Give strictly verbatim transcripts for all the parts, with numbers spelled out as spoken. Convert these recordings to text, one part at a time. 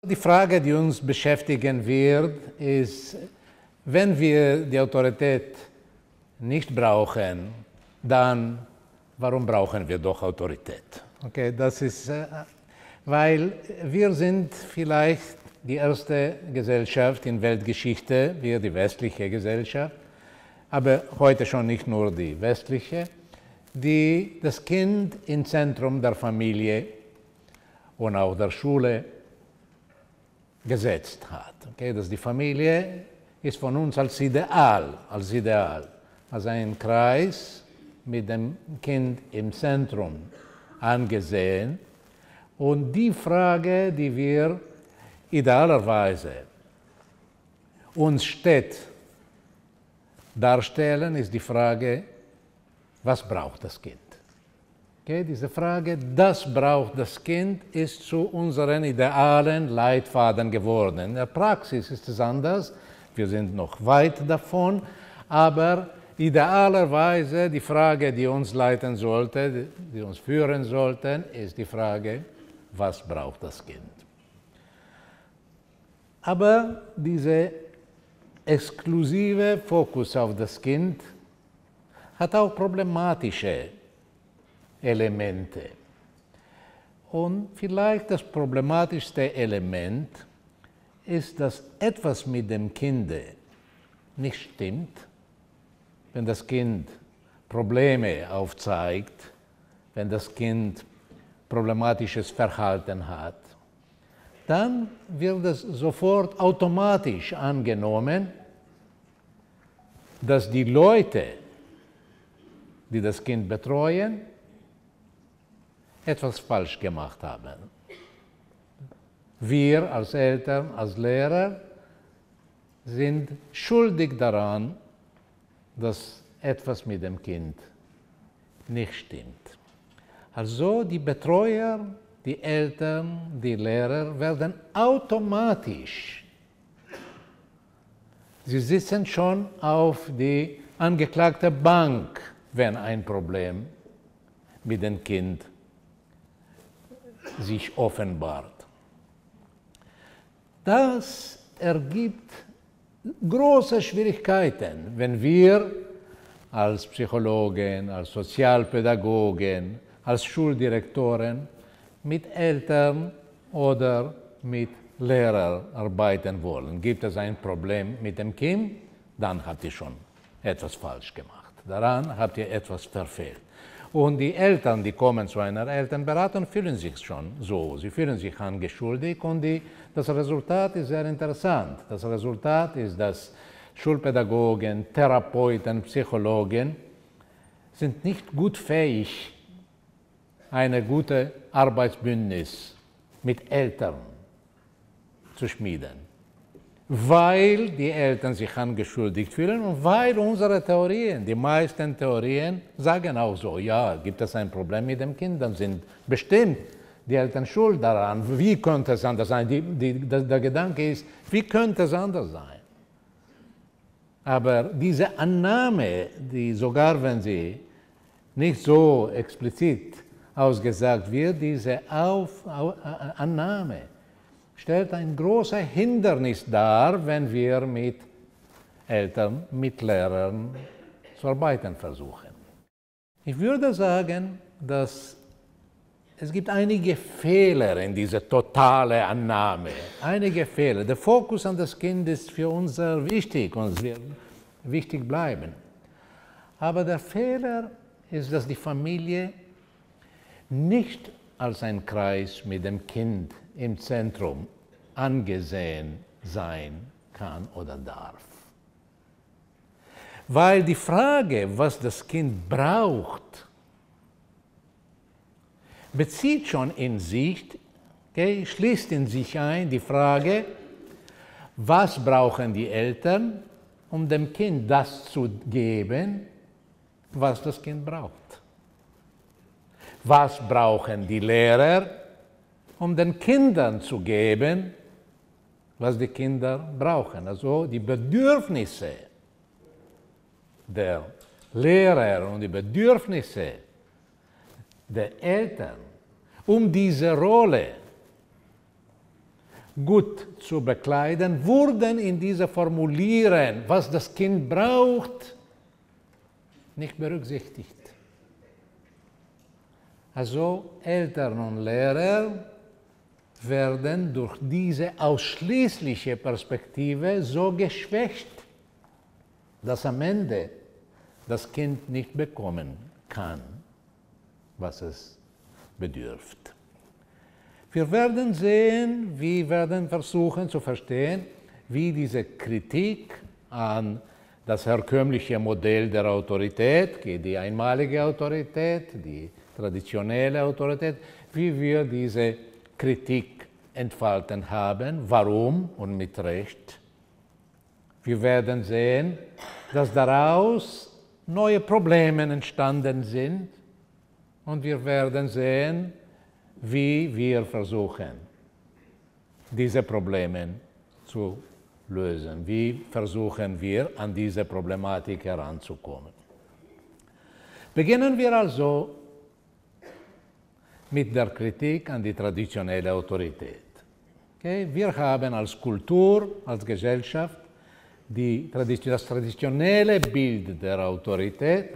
Die Frage, die uns beschäftigen wird, ist, wenn wir die Autorität nicht brauchen, dann warum brauchen wir doch Autorität? Okay, das ist, äh, weil wir sind vielleicht die erste Gesellschaft in Weltgeschichte, wir die westliche Gesellschaft, aber heute schon nicht nur die westliche, die das Kind im Zentrum der Familie und auch der Schule gesetzt hat. Okay, dass die Familie ist von uns als Ideal, als Ideal, als ein Kreis mit dem Kind im Zentrum angesehen. Und die Frage, die wir idealerweise uns stets darstellen, ist die Frage, was braucht das Kind? Okay, diese Frage, das braucht das Kind, ist zu unseren idealen Leitfaden geworden. In der Praxis ist es anders, wir sind noch weit davon, aber idealerweise die Frage, die uns leiten sollte, die uns führen sollte, ist die Frage, was braucht das Kind? Aber dieser exklusive Fokus auf das Kind hat auch problematische Elemente. Und vielleicht das problematischste Element ist, dass etwas mit dem Kind nicht stimmt, wenn das Kind Probleme aufzeigt, wenn das Kind problematisches Verhalten hat, dann wird es sofort automatisch angenommen, dass die Leute, die das Kind betreuen, etwas falsch gemacht haben. Wir als Eltern, als Lehrer sind schuldig daran, dass etwas mit dem Kind nicht stimmt. Also die Betreuer, die Eltern, die Lehrer werden automatisch, sie sitzen schon auf die angeklagte Bank, wenn ein Problem mit dem Kind sich offenbart. Das ergibt große Schwierigkeiten, wenn wir als Psychologen, als Sozialpädagogen, als Schuldirektoren mit Eltern oder mit Lehrern arbeiten wollen. Gibt es ein Problem mit dem Kind, dann habt ihr schon etwas falsch gemacht. Daran habt ihr etwas verfehlt. Und die Eltern, die kommen zu einer Elternberatung, fühlen sich schon so. Sie fühlen sich angeschuldigt und die, das Resultat ist sehr interessant. Das Resultat ist, dass Schulpädagogen, Therapeuten, Psychologen sind nicht gut fähig, eine gute Arbeitsbündnis mit Eltern zu schmieden, weil die Eltern sich angeschuldigt fühlen und weil unsere Theorien, die meisten Theorien sagen auch so, ja, gibt es ein Problem mit dem Kind, dann sind bestimmt die Eltern schuld daran. Wie könnte es anders sein? Die, die, der, der Gedanke ist, wie könnte es anders sein? Aber diese Annahme, die sogar wenn sie nicht so explizit ausgesagt wird, diese Auf, Auf, Annahme stellt ein großes Hindernis dar, wenn wir mit Eltern, mit Lehrern zu arbeiten versuchen. Ich würde sagen, dass es gibt einige Fehler in dieser totalen Annahme. Einige Fehler. Der Fokus an das Kind ist für uns sehr wichtig und es wird wichtig bleiben. Aber der Fehler ist, dass die Familie nicht als ein Kreis mit dem Kind im Zentrum angesehen sein kann oder darf. Weil die Frage, was das Kind braucht, bezieht schon in sich, okay, schließt in sich ein die Frage, was brauchen die Eltern, um dem Kind das zu geben, was das Kind braucht. Was brauchen die Lehrer, um den Kindern zu geben, was die Kinder brauchen. Also die Bedürfnisse der Lehrer und die Bedürfnisse der Eltern, um diese Rolle gut zu bekleiden, wurden in diese Formulieren, was das Kind braucht, nicht berücksichtigt. Also Eltern und Lehrer werden durch diese ausschließliche Perspektive so geschwächt, dass am Ende das Kind nicht bekommen kann, was es bedürft. Wir werden sehen, wir werden versuchen zu verstehen, wie diese Kritik an das herkömmliche Modell der Autorität, die einmalige Autorität, die traditionelle Autorität, wie wir diese Kritik entfalten haben, warum und mit Recht. Wir werden sehen, dass daraus neue Probleme entstanden sind und wir werden sehen, wie wir versuchen, diese Probleme zu lösen. Wie versuchen wir, an diese Problematik heranzukommen. Beginnen wir also mit der Kritik an die traditionelle Autorität. Okay? Wir haben als Kultur, als Gesellschaft die, das traditionelle Bild der Autorität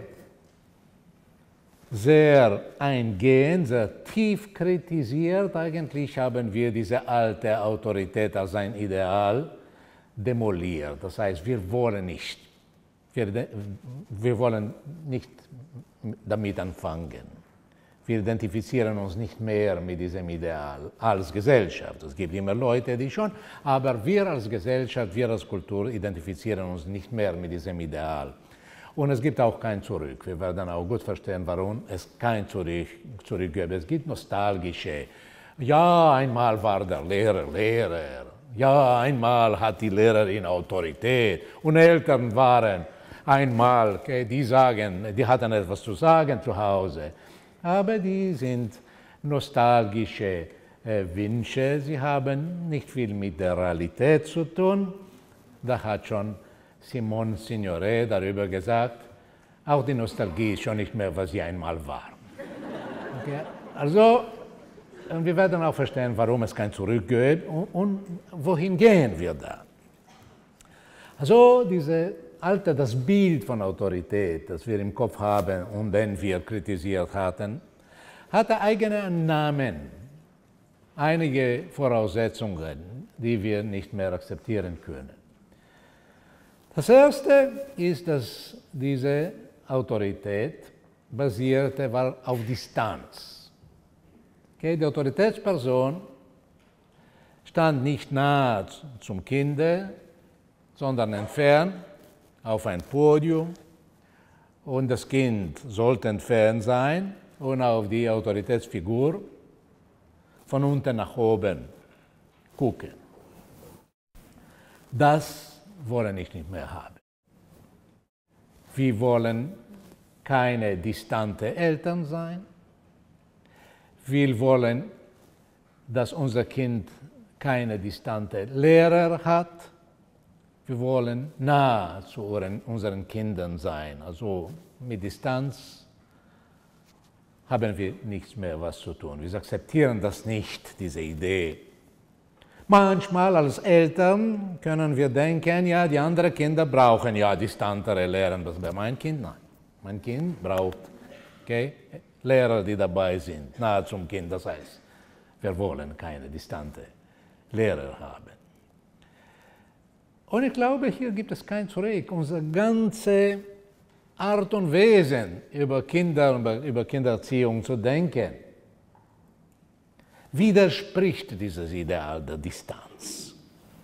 sehr eingehend, sehr tief kritisiert. Eigentlich haben wir diese alte Autorität als ein Ideal demoliert. Das heißt, wir wollen nicht, wir, wir wollen nicht damit anfangen. Wir identifizieren uns nicht mehr mit diesem Ideal als Gesellschaft. Es gibt immer Leute, die schon, aber wir als Gesellschaft, wir als Kultur identifizieren uns nicht mehr mit diesem Ideal. Und es gibt auch kein Zurück. Wir werden auch gut verstehen, warum es kein Zurück, Zurück gibt. Es gibt nostalgische. Ja, einmal war der Lehrer Lehrer. Ja, einmal hat die Lehrerin Autorität. Und Eltern waren einmal, okay, die sagen, die hatten etwas zu sagen zu Hause. Aber die sind nostalgische äh, Wünsche. Sie haben nicht viel mit der Realität zu tun. Da hat schon Simone Signoret darüber gesagt, auch die Nostalgie ist schon nicht mehr, was sie einmal war. Okay? Also, und wir werden auch verstehen, warum es kein Zurück gibt und, und wohin gehen wir da. Also, diese alte, das Bild von Autorität, das wir im Kopf haben und den wir kritisiert hatten, hatte eigene Namen, einige Voraussetzungen, die wir nicht mehr akzeptieren können. Das erste ist, dass diese Autorität basierte war auf Distanz. Okay, die Autoritätsperson stand nicht nahe zum Kind, sondern entfernt auf ein Podium und das Kind sollte entfernt sein und auf die Autoritätsfigur von unten nach oben gucken. Das wollen wir nicht mehr haben. Wir wollen keine distanten Eltern sein. Wir wollen, dass unser Kind keine distanten Lehrer hat. Wir wollen nah zu unseren Kindern sein. Also mit Distanz haben wir nichts mehr was zu tun. Wir akzeptieren das nicht, diese Idee. Manchmal als Eltern können wir denken, ja, die anderen Kinder brauchen ja distantere Lehrer. Das bei meinem Kind nein. Mein Kind braucht okay, Lehrer, die dabei sind, nahe zum Kind. Das heißt, wir wollen keine distanten Lehrer haben. Und ich glaube, hier gibt es kein Zurück. Unsere ganze Art und Wesen, über Kinder und über Kindererziehung zu denken, widerspricht dieses Ideal der Distanz.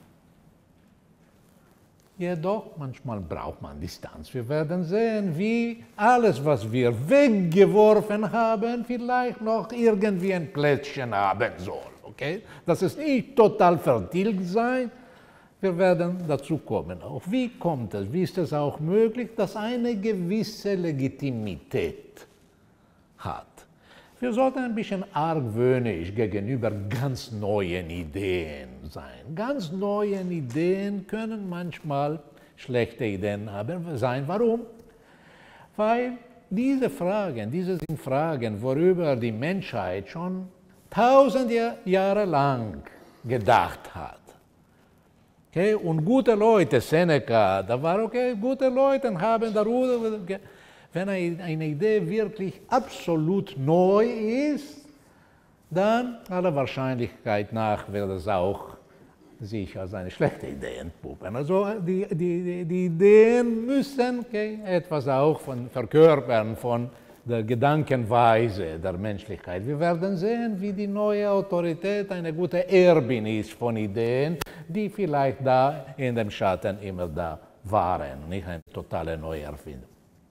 Jedoch, manchmal braucht man Distanz. Wir werden sehen, wie alles, was wir weggeworfen haben, vielleicht noch irgendwie ein Plätzchen haben soll. Okay? Dass es nicht total vertilgt sein. Wir werden dazu kommen. Auch wie kommt es, wie ist es auch möglich, dass eine gewisse Legitimität hat? Wir sollten ein bisschen argwöhnisch gegenüber ganz neuen Ideen sein. Ganz neue Ideen können manchmal schlechte Ideen haben, sein. Warum? Weil diese Fragen, diese sind Fragen, worüber die Menschheit schon tausende Jahre lang gedacht hat. Okay? Und gute Leute, Seneca, da war okay, gute Leute haben darüber, wenn eine Idee wirklich absolut neu ist, dann aller Wahrscheinlichkeit nach wird es auch sich als eine schlechte Idee entpuppen. Also die, die, die Ideen müssen okay, etwas auch von verkörpern von der Gedankenweise der Menschlichkeit. Wir werden sehen, wie die neue Autorität eine gute Erbin ist von Ideen, die vielleicht da in dem Schatten immer da waren, nicht eine totale Neuerfindung.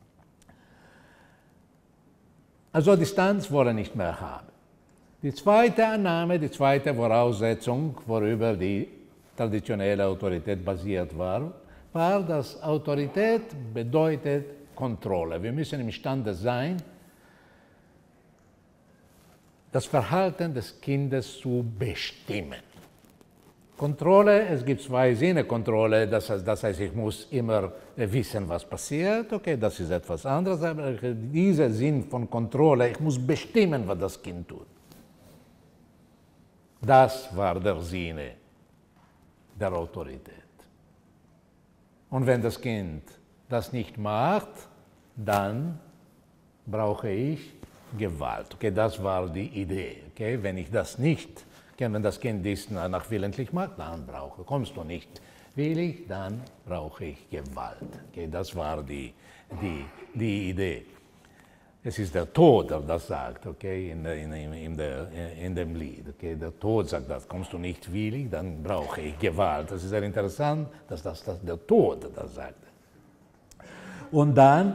Also Distanz wollen wir nicht mehr haben. Die zweite Annahme, die zweite Voraussetzung, worüber die traditionelle Autorität basiert war, war, dass Autorität bedeutet Kontrolle. Wir müssen imstande sein, das Verhalten des Kindes zu bestimmen. Kontrolle, es gibt zwei Sinne Kontrolle, das heißt, das heißt, ich muss immer wissen, was passiert, okay, das ist etwas anderes, aber dieser Sinn von Kontrolle, ich muss bestimmen, was das Kind tut. Das war der Sinne der Autorität. Und wenn das Kind das nicht macht, dann brauche ich Gewalt. Okay, das war die Idee. Okay, wenn ich das nicht, okay, wenn das Kind dies nach willentlich macht, dann brauche, kommst du nicht willig, dann brauche ich Gewalt. Okay, das war die, die, die Idee. Es ist der Tod, der das sagt, okay, in, in, in, der, in dem Lied. Okay, der Tod sagt das, kommst du nicht willig, dann brauche ich Gewalt. Das ist sehr interessant, dass das, das der Tod das sagt. Und dann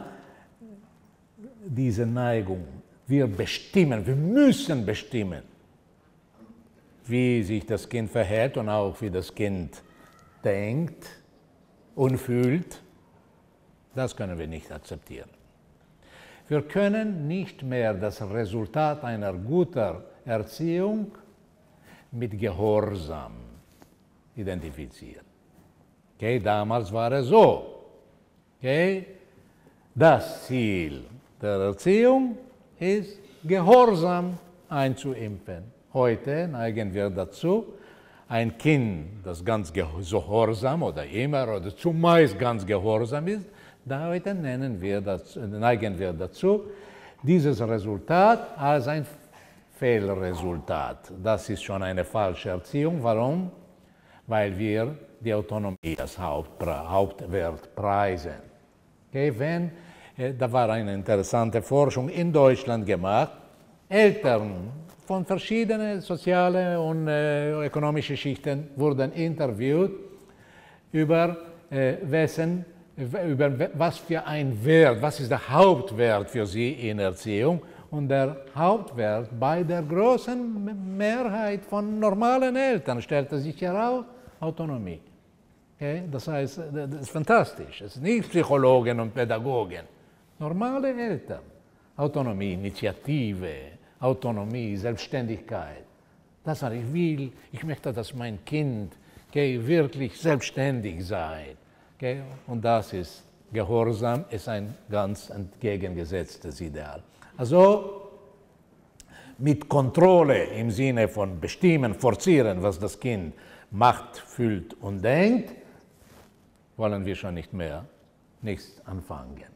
diese Neigung, wir bestimmen, wir müssen bestimmen, wie sich das Kind verhält und auch wie das Kind denkt und fühlt, das können wir nicht akzeptieren. Wir können nicht mehr das Resultat einer guten Erziehung mit Gehorsam identifizieren. Okay, damals war es so. Okay, das Ziel der Erziehung ist, Gehorsam einzuimpfen. Heute neigen wir dazu, ein Kind, das ganz gehorsam oder immer oder zumeist ganz gehorsam ist, da heute nennen wir das, neigen wir dazu, dieses Resultat als ein Fehlresultat. Das ist schon eine falsche Erziehung. Warum? Weil wir die Autonomie als Hauptwert preisen. Okay, wenn, da war eine interessante Forschung in Deutschland gemacht, Eltern von verschiedenen sozialen und äh, ökonomischen Schichten wurden interviewt über äh, wessen über was für ein Wert, was ist der Hauptwert für sie in Erziehung. Und der Hauptwert bei der großen Mehrheit von normalen Eltern stellte sich heraus, Autonomie. Okay? Das heißt, das ist fantastisch. Es sind nicht Psychologen und Pädagogen. Normale Eltern. Autonomie, Initiative, Autonomie, Selbstständigkeit. Das heißt, ich will, ich möchte, dass mein Kind okay, wirklich selbstständig sei. Okay? Und das ist Gehorsam, ist ein ganz entgegengesetztes Ideal. Also mit Kontrolle im Sinne von bestimmen, forcieren, was das Kind macht, fühlt und denkt, wollen wir schon nicht mehr nichts anfangen.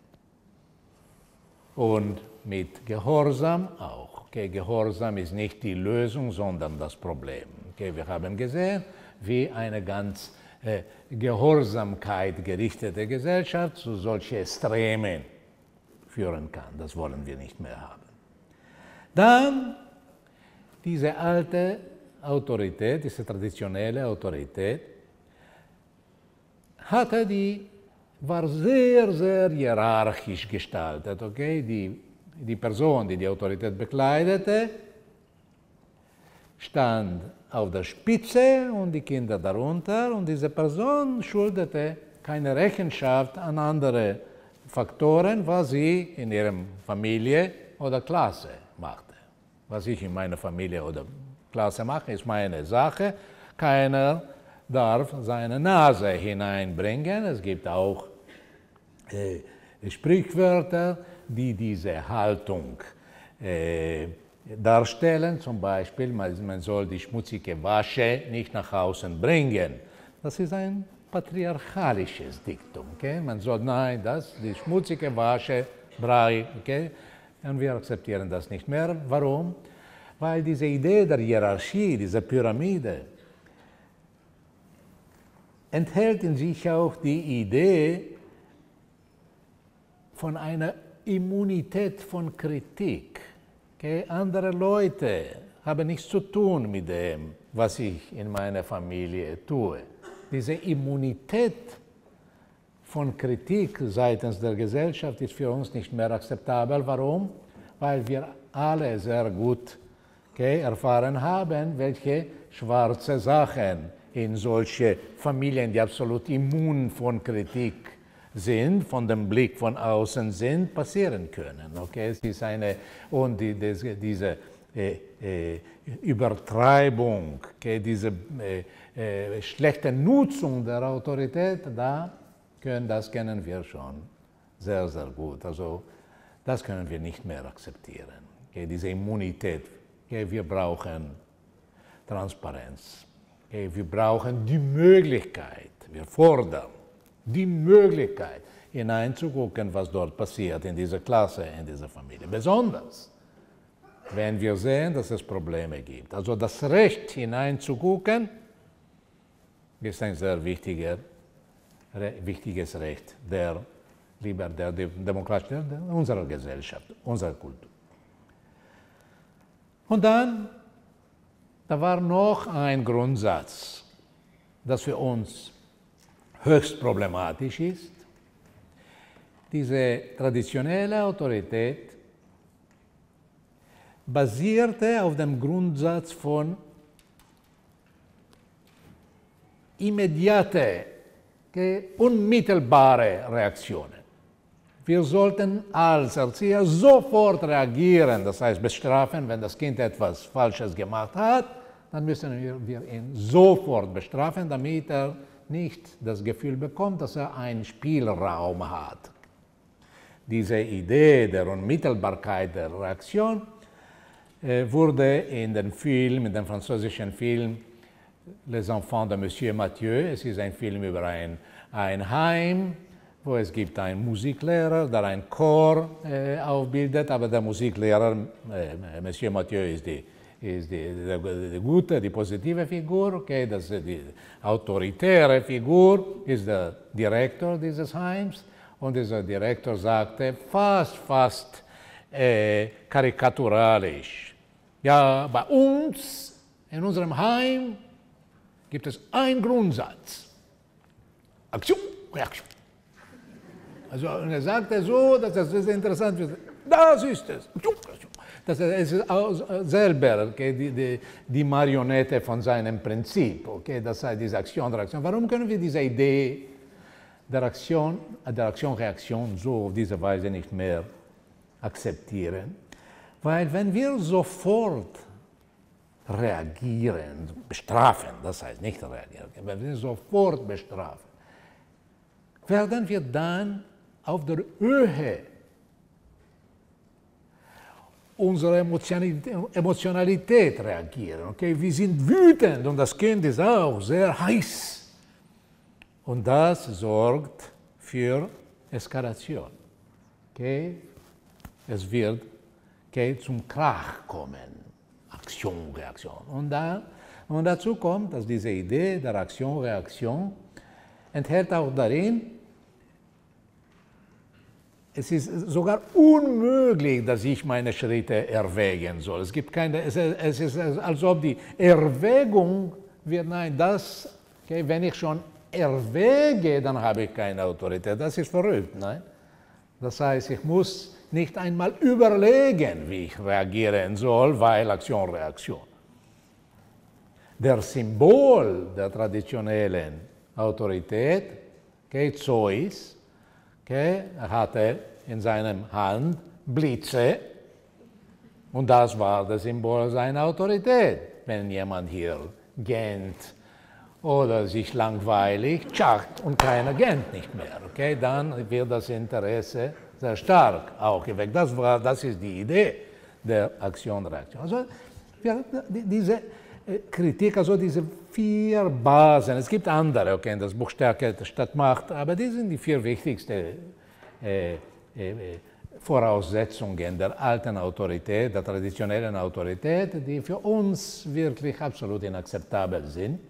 Und mit Gehorsam auch. Okay? Gehorsam ist nicht die Lösung, sondern das Problem. Okay? Wir haben gesehen, wie eine ganz Äh, Gehorsamkeit gerichtete Gesellschaft zu solchen Extremen führen kann. Das wollen wir nicht mehr haben. Dann diese alte Autorität, diese traditionelle Autorität, hatte die, war sehr, sehr hierarchisch gestaltet. Okay? Die, die Person, die die Autorität bekleidete, stand auf der Spitze und die Kinder darunter, und diese Person schuldete keine Rechenschaft an andere Faktoren, was sie in ihrer Familie oder Klasse machte. Was ich in meiner Familie oder Klasse mache, ist meine Sache. Keiner darf seine Nase hineinbringen. Es gibt auch äh, Sprichwörter, die diese Haltung äh, darstellen. Zum Beispiel, man soll die schmutzige Wäsche nicht nach außen bringen. Das ist ein patriarchalisches Diktum. Okay? Man soll, nein, das, die schmutzige Wäsche, Brei, okay? Und wir akzeptieren das nicht mehr. Warum? Weil diese Idee der Hierarchie, diese Pyramide, enthält in sich auch die Idee von einer Immunität von Kritik. Okay? Andere Leute haben nichts zu tun mit dem, was ich in meiner Familie tue. Diese Immunität von Kritik seitens der Gesellschaft ist für uns nicht mehr akzeptabel. Warum? Weil wir alle sehr gut okay, erfahren haben, welche schwarze Sachen in solche Familien, die absolut immun von Kritik sind, von dem Blick von außen sind, passieren können. Okay? Es ist eine, und die, diese, diese äh, äh, Übertreibung, okay, diese äh, äh, schlechte Nutzung der Autorität, da können, das kennen wir schon sehr, sehr gut. Also das können wir nicht mehr akzeptieren. Okay? Diese Immunität. Okay? Wir brauchen Transparenz. Okay? Wir brauchen die Möglichkeit, wir fordern die Möglichkeit, hineinzugucken, was dort passiert in dieser Klasse, in dieser Familie. Besonders, wenn wir sehen, dass es Probleme gibt. Also das Recht hineinzugucken ist ein sehr wichtiger, wichtiges Recht der, der, der Demokratie unserer Gesellschaft, unserer Kultur. Und dann, da war noch ein Grundsatz, das für uns höchst problematisch ist. Diese traditionelle Autorität basierte auf dem Grundsatz von immediate, okay, unmittelbare Reaktionen. Wir sollten als Erzieher sofort reagieren, das heißt bestrafen, wenn das Kind etwas Falsches gemacht hat, dann müssen wir, wir ihn sofort bestrafen, damit er nicht das Gefühl bekommt, dass er einen Spielraum hat. Diese Idee der Unmittelbarkeit der Reaktion äh, wurde in den Film, in dem französischen Film Les Enfants de Monsieur Mathieu, es ist ein Film über ein, ein Heim, wo es gibt einen Musiklehrer, der einen Chor äh, aufbildet, aber der Musiklehrer, äh, Monsieur Mathieu, ist die ist die, die, die gute, die positive Figur, okay, das, die autoritäre Figur ist der Direktor dieses Heims und dieser Direktor sagte fast, fast äh, karikaturalisch, ja, bei uns, in unserem Heim, gibt es einen Grundsatz, Aktion, Reaktion. Also er sagte so, dass das interessant ist, das ist es, Aktion, Reaktion. Das ist auch selber okay, die, die, die Marionette von seinem Prinzip, okay, das heißt diese Aktion, Reaktion. Warum können wir diese Idee der Aktion, der Aktion-Reaktion so auf diese Weise nicht mehr akzeptieren? Weil wenn wir sofort reagieren, bestrafen, das heißt nicht reagieren, wenn wir sofort bestrafen, werden wir dann auf der Höhe unsere Emotionalität reagieren. Okay? Wir sind wütend und das Kind ist auch sehr heiß. Und das sorgt für Eskalation. Okay? Es wird okay, zum Krach kommen. Aktion, Reaktion. Und, da, und dazu kommt, dass diese Idee der Aktion, Reaktion enthält auch darin, es ist sogar unmöglich, dass ich meine Schritte erwägen soll. Es gibt keine, es, es ist, als ob die Erwägung wird, nein, das, okay, wenn ich schon erwäge, dann habe ich keine Autorität. Das ist verrückt, nein? Das heißt, ich muss nicht einmal überlegen, wie ich reagieren soll, weil Aktion, Reaktion. Der Symbol der traditionellen Autorität, okay, Zeus, okay, er hatte in seiner Hand Blitze und das war das Symbol seiner Autorität. Wenn jemand hier gähnt oder sich langweilig, tschacht und keiner gähnt nicht mehr, okay, dann wird das Interesse sehr stark auch geweckt. Das, war, das ist die Idee der Aktion-Reaktion. Also wir, diese Kritik, also diese vier Basen, es gibt andere, okay, das Buch Stärke statt Macht, aber die sind die vier wichtigsten äh, äh, Voraussetzungen der alten Autorität, der traditionellen Autorität, die für uns wirklich absolut inakzeptabel sind.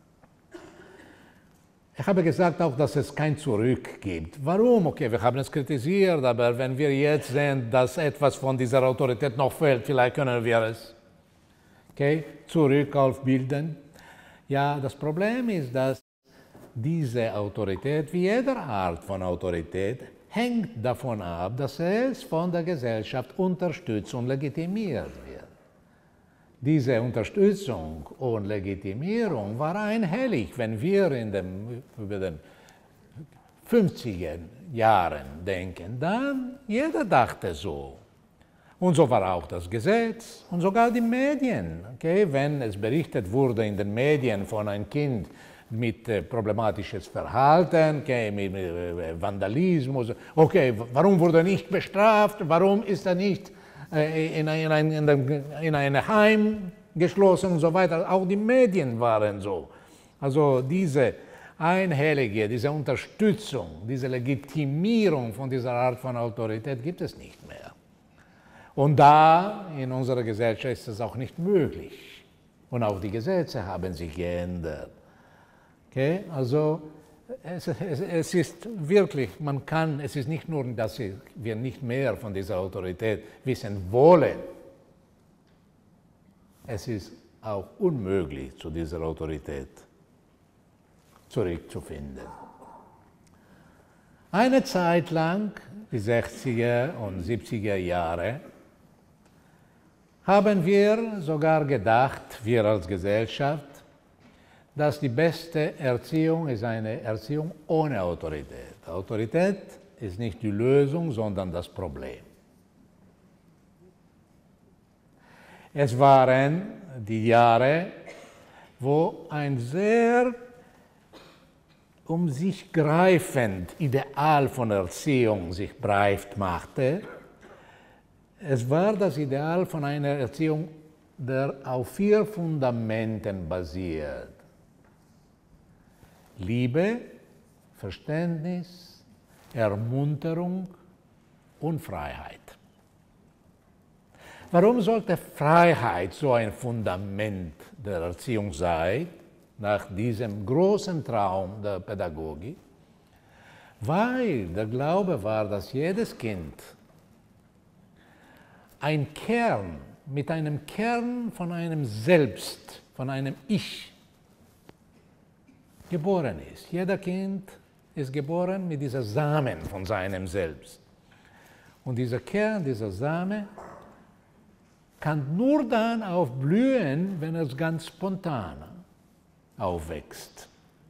Ich habe gesagt auch, dass es kein Zurück gibt. Warum? Okay, wir haben es kritisiert, aber wenn wir jetzt sehen, dass etwas von dieser Autorität noch fehlt, vielleicht können wir es okay, zurück aufbilden. Ja, das Problem ist, dass diese Autorität, wie jede Art von Autorität, hängt davon ab, dass es von der Gesellschaft unterstützt und legitimiert wird. Diese Unterstützung und Legitimierung war einhellig, wenn wir in dem, über den fünfziger Jahren denken, dann jeder dachte so. Und so war auch das Gesetz und sogar die Medien. Okay? Wenn es berichtet wurde in den Medien von einem Kind mit äh, problematisches Verhalten, okay, mit, mit äh, Vandalismus, okay, warum wurde er nicht bestraft, warum ist er nicht äh, in, ein, in, ein, in, ein, in ein Heim geschlossen und so weiter. Auch die Medien waren so. Also diese einhellige, diese Unterstützung, diese Legitimierung von dieser Art von Autorität gibt es nicht mehr. Und da in unserer Gesellschaft ist es auch nicht möglich. Und auch die Gesetze haben sich geändert. Okay? Also es, es, es ist wirklich, man kann, es ist nicht nur, dass wir nicht mehr von dieser Autorität wissen wollen. Es ist auch unmöglich, zu dieser Autorität zurückzufinden. Eine Zeit lang, die sechziger und siebziger Jahre, haben wir sogar gedacht, wir als Gesellschaft, dass die beste Erziehung ist eine Erziehung ohne Autorität. Autorität ist nicht die Lösung, sondern das Problem. Es waren die Jahre, wo ein sehr um sich greifend Ideal von Erziehung sich breit machte. Es war das Ideal von einer Erziehung, der auf vier Fundamenten basiert. Liebe, Verständnis, Ermunterung und Freiheit. Warum sollte Freiheit so ein Fundament der Erziehung sein, nach diesem großen Traum der Pädagogik? Weil der Glaube war, dass jedes Kind ein Kern, mit einem Kern von einem Selbst, von einem Ich, geboren ist. Jeder Kind ist geboren mit dieser Samen von seinem Selbst. Und dieser Kern, dieser Same, kann nur dann aufblühen, wenn es ganz spontan aufwächst.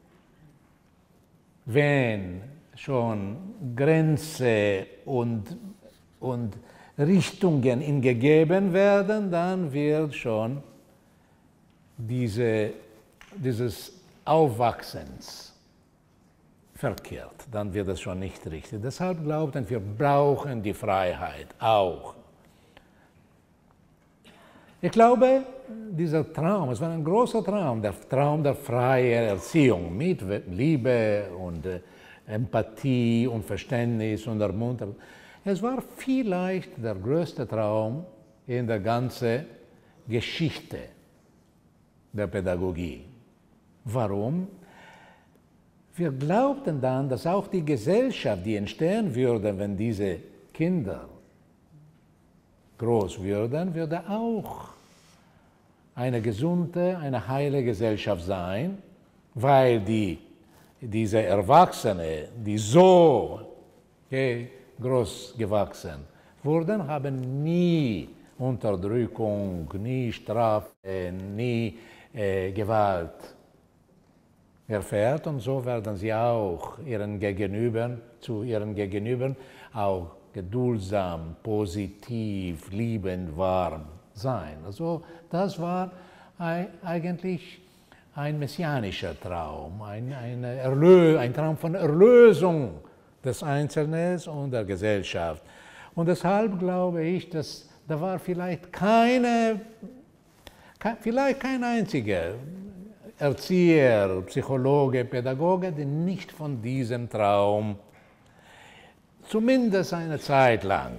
Wenn schon Grenzen und, und Richtungen ihm gegeben werden, dann wird schon diese, dieses Aufwachsens verkehrt. Dann wird es schon nicht richtig. Deshalb glaubten wir, brauchen die Freiheit auch. Ich glaube, dieser Traum, es war ein großer Traum, der Traum der freien Erziehung mit Liebe und äh, Empathie und Verständnis und Ermunterung. Es war vielleicht der größte Traum in der ganzen Geschichte der Pädagogie. Warum? Wir glaubten dann, dass auch die Gesellschaft, die entstehen würde, wenn diese Kinder groß würden, würde auch eine gesunde, eine heile Gesellschaft sein, weil die, diese Erwachsene, die so okay, groß gewachsen wurden, haben nie Unterdrückung, nie Strafe, nie äh, Gewalt erfährt, und so werden sie auch ihren Gegenüber, zu ihren Gegenüber auch geduldsam, positiv, liebend, warm sein. Also das war eigentlich ein messianischer Traum, ein, eine Erlö ein Traum von Erlösung des Einzelnen und der Gesellschaft. Und deshalb glaube ich, dass da war vielleicht keine, vielleicht kein einziger Erzieher, Psychologe, Pädagoge, der nicht von diesem Traum zumindest eine Zeit lang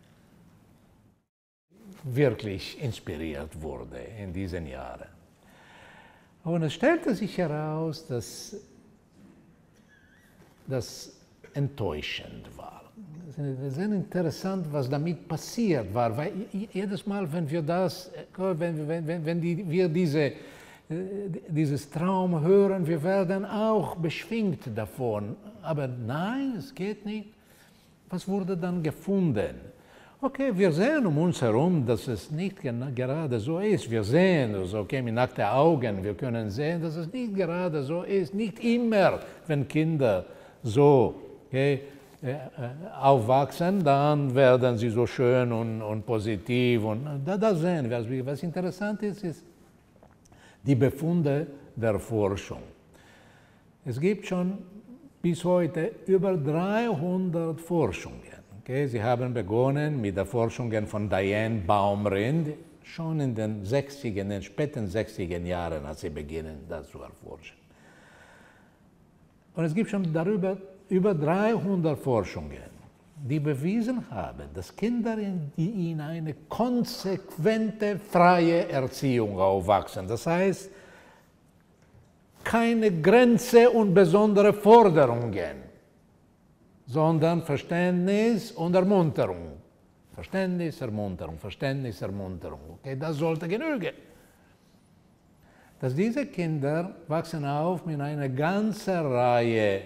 wirklich inspiriert wurde in diesen Jahren. Und es stellte sich heraus, dass das enttäuschend war. Es ist sehr interessant, was damit passiert war, weil jedes Mal, wenn wir das, wenn, wenn, wenn die, wir diese, dieses Traum hören, wir werden auch beschwingt davon. Aber nein, es geht nicht. Was wurde dann gefunden? Okay, wir sehen um uns herum, dass es nicht gerade so ist. Wir sehen, also, okay, mit nackten Augen, wir können sehen, dass es nicht gerade so ist. Nicht immer, wenn Kinder so okay, äh, aufwachsen, dann werden sie so schön und, und positiv. Und da, da sehen wir. Was interessant ist, ist die Befunde der Forschung. Es gibt schon bis heute über dreihundert Forschungen. Okay, sie haben begonnen mit den Forschungen von Diane Baumrind, schon in den sechziger, in den späten sechziger Jahren, als sie beginnen, das zu erforschen. Und es gibt schon darüber über dreihundert Forschungen, die bewiesen haben, dass Kinder, die in eine konsequente, freie Erziehung aufwachsen, das heißt, keine Grenze und besondere Forderungen, sondern Verständnis und Ermunterung. Verständnis, Ermunterung, Verständnis, Ermunterung. Okay, das sollte genügen. Dass diese Kinder wachsen auf mit einer ganzen Reihe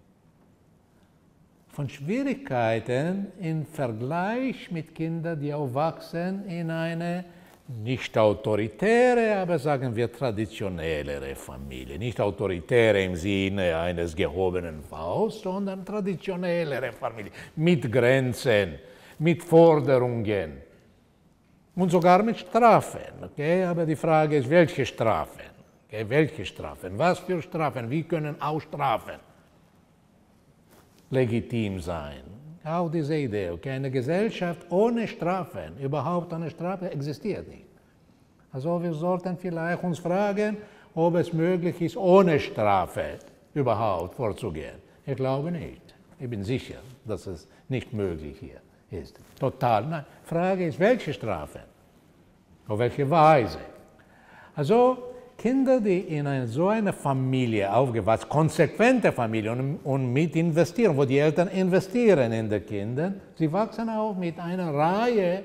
von Schwierigkeiten im Vergleich mit Kindern, die aufwachsen in eine nicht autoritäre, aber sagen wir traditionellere Familie. Nicht autoritäre im Sinne eines gehobenen Faust, sondern traditionellere Familie. Mit Grenzen, mit Forderungen und sogar mit Strafen. Okay? Aber die Frage ist, welche Strafen? Okay? Welche Strafen? Was für Strafen? Wie können auch Strafen legitim sein? Auch diese Idee, okay, eine Gesellschaft ohne Strafen, überhaupt eine Strafe, existiert nicht. Also wir sollten vielleicht uns fragen, ob es möglich ist, ohne Strafe überhaupt vorzugehen. Ich glaube nicht. Ich bin sicher, dass es nicht möglich hier ist. Total. Nein. Frage ist, welche Strafe? Auf welche Weise? Also Kinder, die in eine, so einer Familie aufgewachsen, konsequente Familie und, und mit investieren, wo die Eltern investieren in die Kinder, sie wachsen auch mit einer Reihe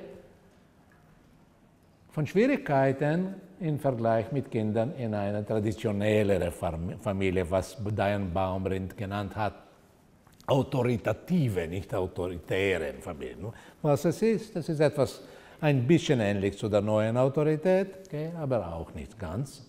von Schwierigkeiten im Vergleich mit Kindern in einer traditionelleren Familie, was Diane Baumrind genannt hat, autoritative, nicht autoritären Familien. Was es ist, das ist etwas ein bisschen ähnlich zu der neuen Autorität, okay, aber auch nicht ganz.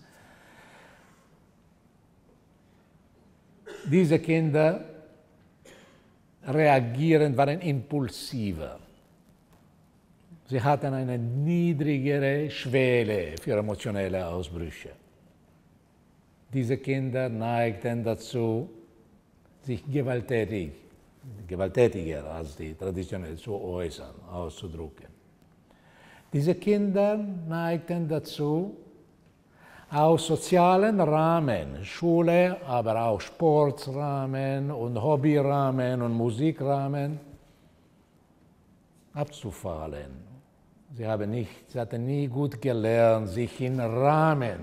Diese Kinder reagieren, waren impulsiver. Sie hatten eine niedrigere Schwelle für emotionelle Ausbrüche. Diese Kinder neigten dazu, sich gewalttätig, gewalttätiger als die traditionell zu äußern, auszudrücken. Diese Kinder neigten dazu, aus sozialen Rahmen, Schule, aber auch Sportrahmen und Hobbyrahmen und Musikrahmen abzufallen. Sie, haben nicht, sie hatten nie gut gelernt, sich in Rahmen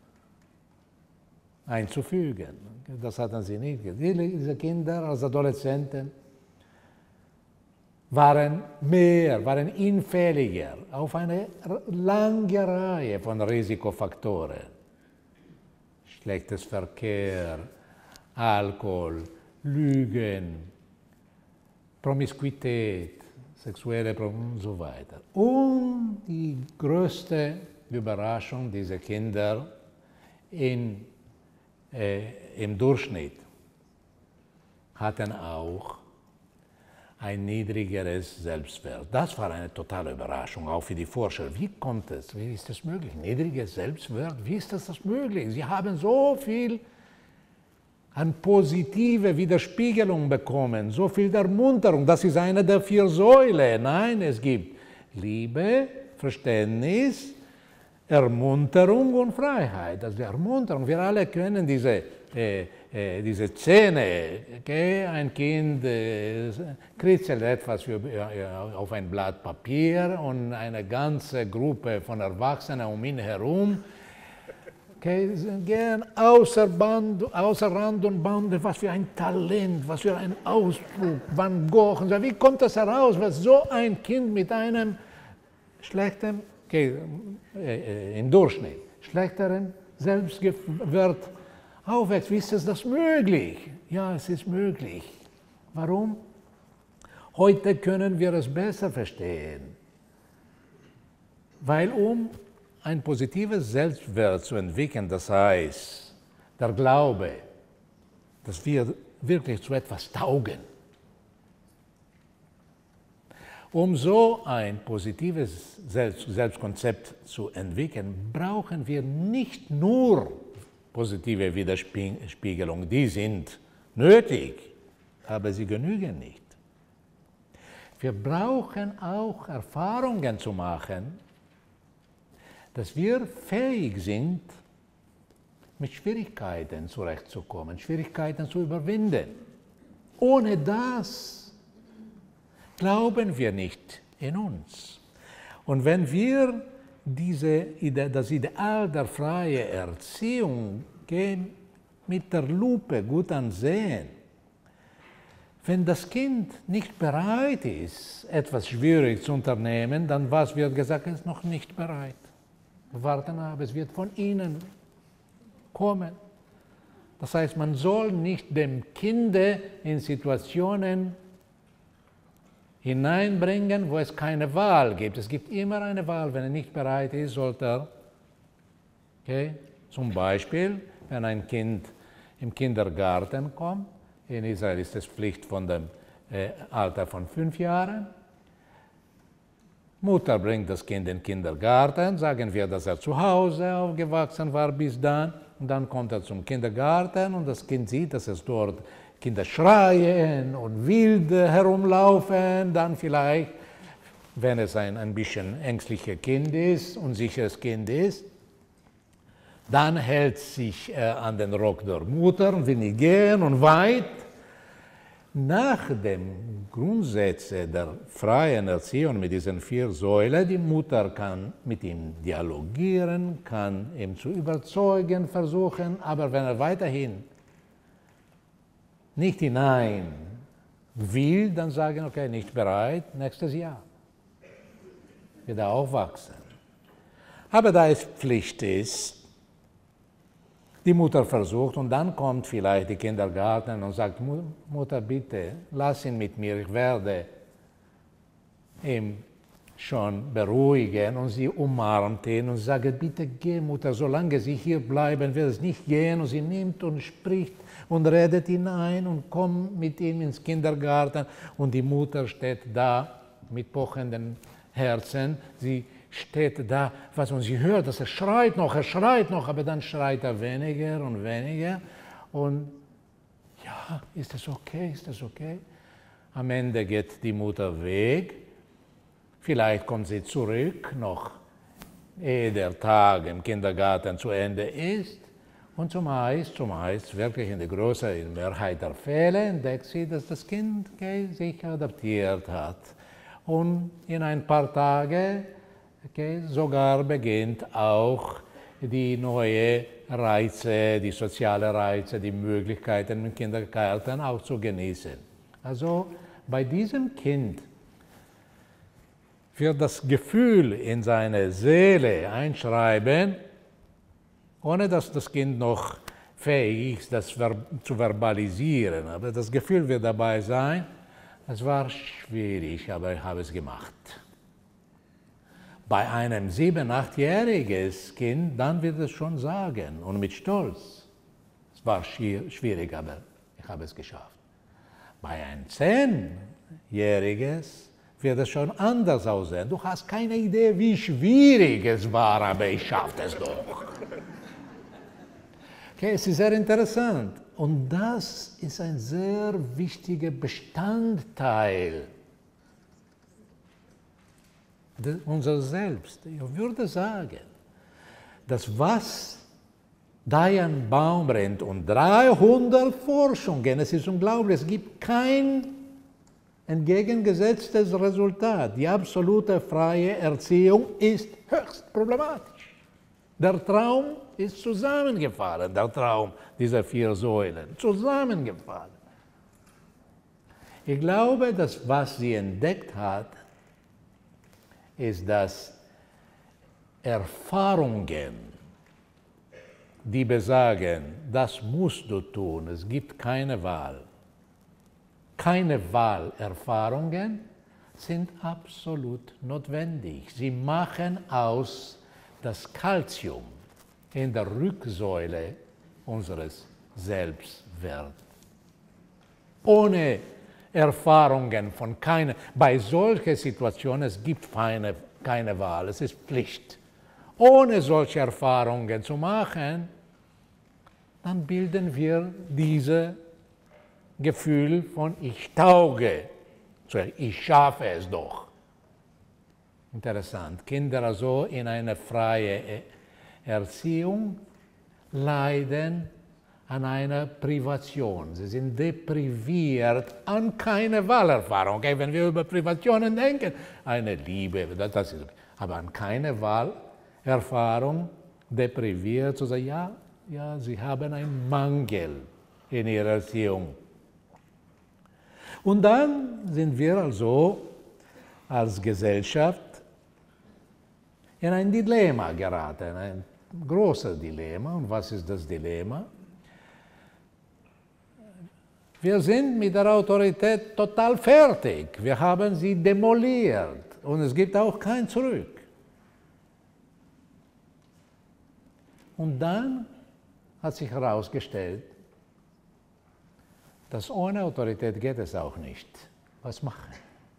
einzufügen. Das hatten sie nicht. Diese Kinder als Adoleszenten waren mehr, waren infälliger auf eine lange Reihe von Risikofaktoren. Schlechtes Verkehr, Alkohol, Lügen, Promiskuität, sexuelle Probleme und so weiter. Und die größte Überraschung dieser Kinder in, äh, im Durchschnitt hatten auch ein niedrigeres Selbstwert. Das war eine totale Überraschung, auch für die Forscher. Wie kommt es? Wie ist das möglich? Niedriges Selbstwert? Wie ist das, das möglich? Sie haben so viel an positive Widerspiegelung bekommen, so viel Ermunterung. Das ist eine der vier Säulen. Nein, es gibt Liebe, Verständnis, Ermunterung und Freiheit. Also die Ermunterung, wir alle kennen diese, äh, äh, diese Szene, okay? Ein Kind äh, kritzelt etwas für, äh, auf ein Blatt Papier und eine ganze Gruppe von Erwachsenen um ihn herum okay, gehen außer, Band, außer Rand und Band, was für ein Talent, was für ein Ausdruck, Van Gogh. Und wie kommt das heraus, was so ein Kind mit einem schlechten, okay, äh, im Durchschnitt, schlechteren Selbstwert aufwächst? Wie ist das möglich? Ja, es ist möglich. Warum? Heute können wir es besser verstehen. Weil um ein positives Selbstwert zu entwickeln, das heißt, der Glaube, dass wir wirklich zu etwas taugen. Um so ein positives Selbst Selbstkonzept zu entwickeln, brauchen wir nicht nur positive Widerspiegelung, die sind nötig, aber sie genügen nicht. Wir brauchen auch Erfahrungen zu machen, dass wir fähig sind, mit Schwierigkeiten zurechtzukommen, Schwierigkeiten zu überwinden. Ohne das glauben wir nicht in uns. Und wenn wir diese, das Ideal der freien Erziehung mit der Lupe gut ansehen, wenn das Kind nicht bereit ist, etwas schwierig zu unternehmen, dann was wird gesagt, es ist noch nicht bereit. Warten ab, es wird von Ihnen kommen. Das heißt, man soll nicht dem Kind in Situationen hineinbringen, wo es keine Wahl gibt. Es gibt immer eine Wahl. Wenn er nicht bereit ist, sollte er, okay, zum Beispiel, wenn ein Kind im Kindergarten kommt, in Israel ist es Pflicht von dem äh, Alter von fünf Jahren, Mutter bringt das Kind in den Kindergarten, sagen wir, dass er zu Hause aufgewachsen war bis dann. Und dann kommt er zum Kindergarten und das Kind sieht, dass es dort Kinder schreien und wild herumlaufen. Dann vielleicht, wenn es ein, ein bisschen ängstliches Kind ist, unsicheres Kind ist, dann hält sich äh, an den Rock der Mutter und will nicht gehen und weint. Nach den Grundsätzen der freien Erziehung mit diesen vier Säulen, die Mutter kann mit ihm dialogieren, kann ihn zu überzeugen versuchen, aber wenn er weiterhin nicht hinein will, dann sagen, okay, nicht bereit, nächstes Jahr. Wird er aufwachsen. Aber da es Pflicht ist, die Mutter versucht und dann kommt vielleicht die Kindergarten und sagt, Mutter, bitte, lass ihn mit mir, ich werde ihn schon beruhigen. Und sie umarmt ihn und sagt, bitte geh, Mutter, solange Sie hier bleiben, wird es nicht gehen. Und sie nimmt und spricht und redet ihn ein und kommt mit ihm ins Kindergarten. Und die Mutter steht da mit pochenden Herzen. Sie steht da, was, und sie hört, dass er schreit noch, er schreit noch, aber dann schreit er weniger und weniger. Und ja, ist das okay, ist das okay? Am Ende geht die Mutter weg. Vielleicht kommt sie zurück, noch ehe der Tag im Kindergarten zu Ende ist. Und zumeist, zumeist, wirklich in der großen Mehrheit der Fälle, entdeckt sie, dass das Kind okay, sich adaptiert hat. Und in ein paar Tagen okay, sogar beginnt auch die neue Reize, die soziale Reize, die Möglichkeiten im Kindergarten auch zu genießen. Also bei diesem Kind wird das Gefühl in seine Seele einschreiben, ohne dass das Kind noch fähig ist, das zu verbalisieren. Aber das Gefühl wird dabei sein, es war schwierig, aber ich habe es gemacht. Bei einem sieben-, achtjährigen Kind, dann wird es schon sagen und mit Stolz, es war schwierig, aber ich habe es geschafft. Bei einem zehnjährigen wird es schon anders aussehen. Du hast keine Idee, wie schwierig es war, aber ich schaffte es doch. Okay, es ist sehr interessant und das ist ein sehr wichtiger Bestandteil unser Selbst. Ich würde sagen, dass was da ein Baum brennt und dreihundert Forschungen, es ist unglaublich, es gibt kein entgegengesetztes Resultat. Die absolute freie Erziehung ist höchst problematisch. Der Traum ist zusammengefallen, der Traum dieser vier Säulen, zusammengefallen. Ich glaube, dass was sie entdeckt hat, ist, dass Erfahrungen, die besagen, das musst du tun, es gibt keine Wahl. Keine Wahlerfahrungen sind absolut notwendig. Sie machen aus das Calcium in der Rücksäule unseres Selbstwerts. Ohne Erfahrungen von keiner, bei solchen Situationen, es gibt keine, keine Wahl, es ist Pflicht. Ohne solche Erfahrungen zu machen, dann bilden wir dieses Gefühl von ich tauge, ich schaffe es doch. Interessant, Kinder also in einer freien Erziehung leiden an einer Privation. Sie sind depriviert an keine Wahlerfahrung. Okay, wenn wir über Privationen denken, eine Liebe, das ist, aber an keine Wahlerfahrung, depriviert zu sagen, ja, ja, sie haben einen Mangel in ihrer Erziehung. Und dann sind wir also als Gesellschaft in ein Dilemma geraten, ein großes Dilemma. Und was ist das Dilemma? Wir sind mit der Autorität total fertig. Wir haben sie demoliert und es gibt auch kein Zurück. Und dann hat sich herausgestellt, dass ohne Autorität geht es auch nicht. Was machen?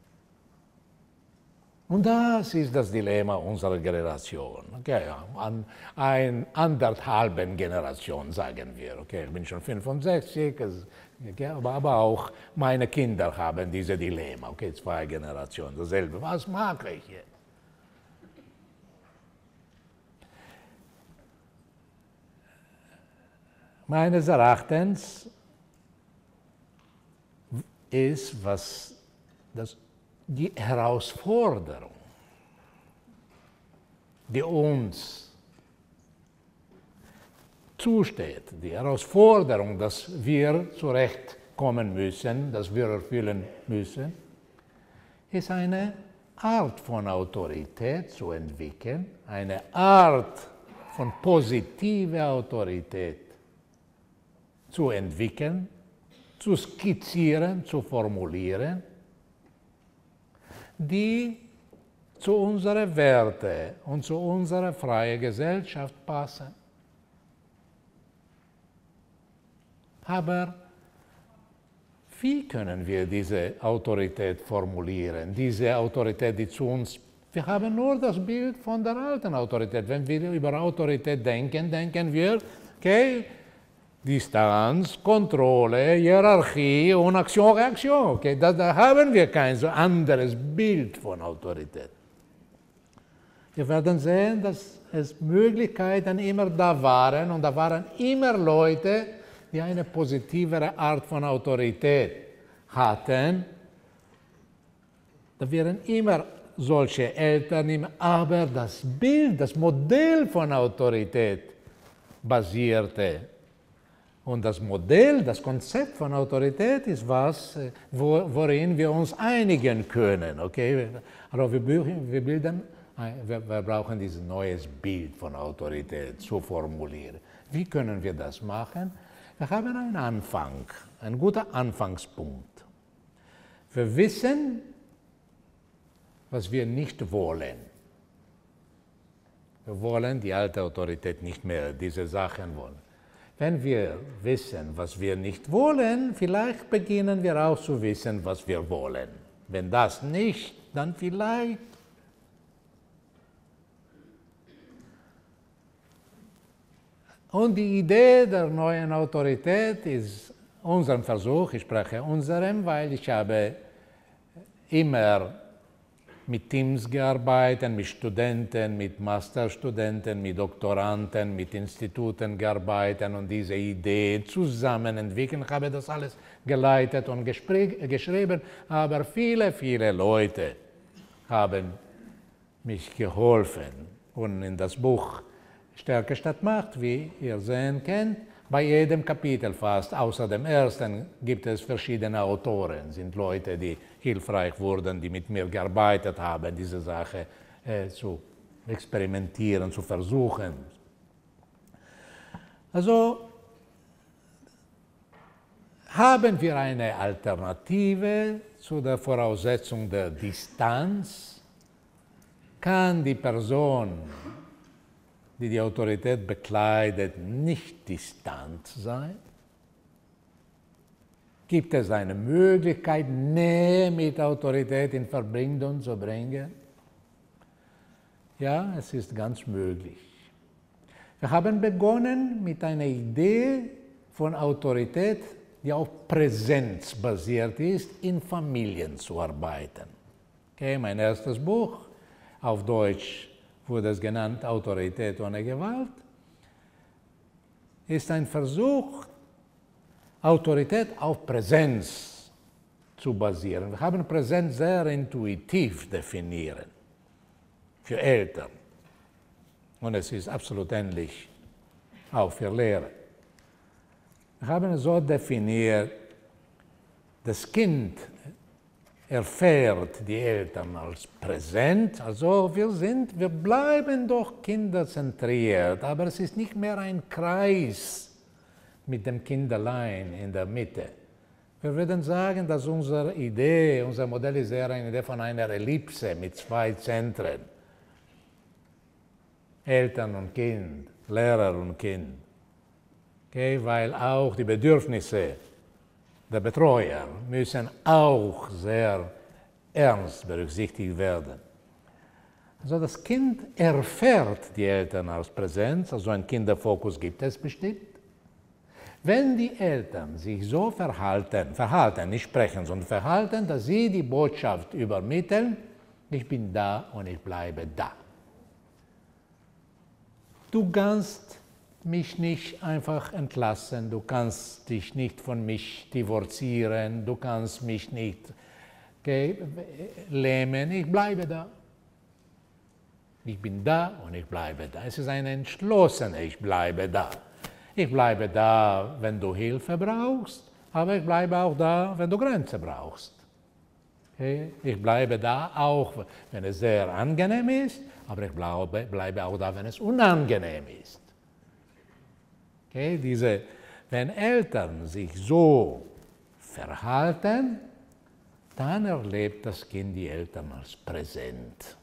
Und das ist das Dilemma unserer Generation. Okay, an einer anderthalben Generation, sagen wir. Okay, ich bin schon fünfundsechzig, okay, aber, aber auch meine Kinder haben dieses Dilemma. Okay, zwei Generationen, dasselbe. Was mache ich jetzt? Meines Erachtens ist, was das, die Herausforderung, die uns zusteht, die Herausforderung, dass wir zurechtkommen müssen, dass wir erfüllen müssen, ist eine Art von Autorität zu entwickeln, eine Art von positiver Autorität zu entwickeln, zu skizzieren, zu formulieren, die zu unseren Werten und zu unserer freien Gesellschaft passen. Aber wie können wir diese Autorität formulieren, diese Autorität, die zu uns, wir haben nur das Bild von der alten Autorität. Wenn wir über Autorität denken, denken wir, okay, Distanz, Kontrolle, Hierarchie und Aktion-Reaktion. Okay? Da, da haben wir kein so anderes Bild von Autorität. Wir werden sehen, dass es Möglichkeiten immer da waren und da waren immer Leute, die eine positivere Art von Autorität hatten. Da wären immer solche Eltern, aber das Bild, das Modell von Autorität basierte. Und das Modell, das Konzept von Autorität ist was, worin wir uns einigen können. Okay? Also wir, wir, bilden, wir, wir brauchen dieses neues Bild von Autorität zu formulieren. Wie können wir das machen? Wir haben einen Anfang, einen guten Anfangspunkt. Wir wissen, was wir nicht wollen. Wir wollen die alte Autorität nicht mehr, diese Sachen wollen. Wenn wir wissen, was wir nicht wollen, vielleicht beginnen wir auch zu wissen, was wir wollen. Wenn das nicht, dann vielleicht. Und die Idee der neuen Autorität ist unser Versuch, ich spreche unserem, weil ich habe immer mit Teams gearbeitet, mit Studenten, mit Masterstudenten, mit Doktoranden, mit Instituten gearbeitet und diese Idee zusammen entwickelt. Ich habe das alles geleitet und geschrieben, aber viele, viele Leute haben mich geholfen. Und in das Buch Stärke statt Macht, wie ihr sehen könnt, bei jedem Kapitel fast, außer dem ersten, gibt es verschiedene Autoren, sind Leute, die hilfreich wurden, die mit mir gearbeitet haben, diese Sache äh, zu experimentieren, zu versuchen. Also haben wir eine Alternative zu der Voraussetzung der Distanz? Kann die Person, die die Autorität bekleidet, nicht distant sein? Gibt es eine Möglichkeit, Nähe mit Autorität in Verbindung zu bringen? Ja, es ist ganz möglich. Wir haben begonnen mit einer Idee von Autorität, die auf Präsenz basiert ist, in Familien zu arbeiten. Okay, mein erstes Buch, auf Deutsch wurde es genannt Autorität ohne Gewalt, ist ein Versuch, Autorität auf Präsenz zu basieren. Wir haben Präsenz sehr intuitiv definiert für Eltern. Und es ist absolut ähnlich auch für Lehrer. Wir haben es so definiert, das Kind erfährt die Eltern als präsent, also wir sind, wir bleiben doch kinderzentriert, aber es ist nicht mehr ein Kreis mit dem Kinderlein in der Mitte. Wir würden sagen, dass unsere Idee, unser Modell ist eher eine Idee von einer Ellipse mit zwei Zentren. Eltern und Kind, Lehrer und Kind. Okay, weil auch die Bedürfnisse der Betreuer müssen auch sehr ernst berücksichtigt werden. Also das Kind erfährt die Eltern als Präsenz, also ein Kinderfokus gibt es bestimmt. Wenn die Eltern sich so verhalten, verhalten, nicht sprechen, sondern verhalten, dass sie die Botschaft übermitteln, ich bin da und ich bleibe da. Du kannst mich nicht einfach entlassen, du kannst dich nicht von mich divorzieren, du kannst mich nicht okay, lähmen, ich bleibe da. Ich bin da und ich bleibe da. Es ist ein entschlossenes Ich bleibe da. Ich bleibe da, wenn du Hilfe brauchst, aber ich bleibe auch da, wenn du Grenzen brauchst. Okay? Ich bleibe da auch, wenn es sehr angenehm ist, aber ich bleibe, bleibe auch da, wenn es unangenehm ist. Okay? Diese, wenn Eltern sich so verhalten, dann erlebt das Kind die Eltern als präsent.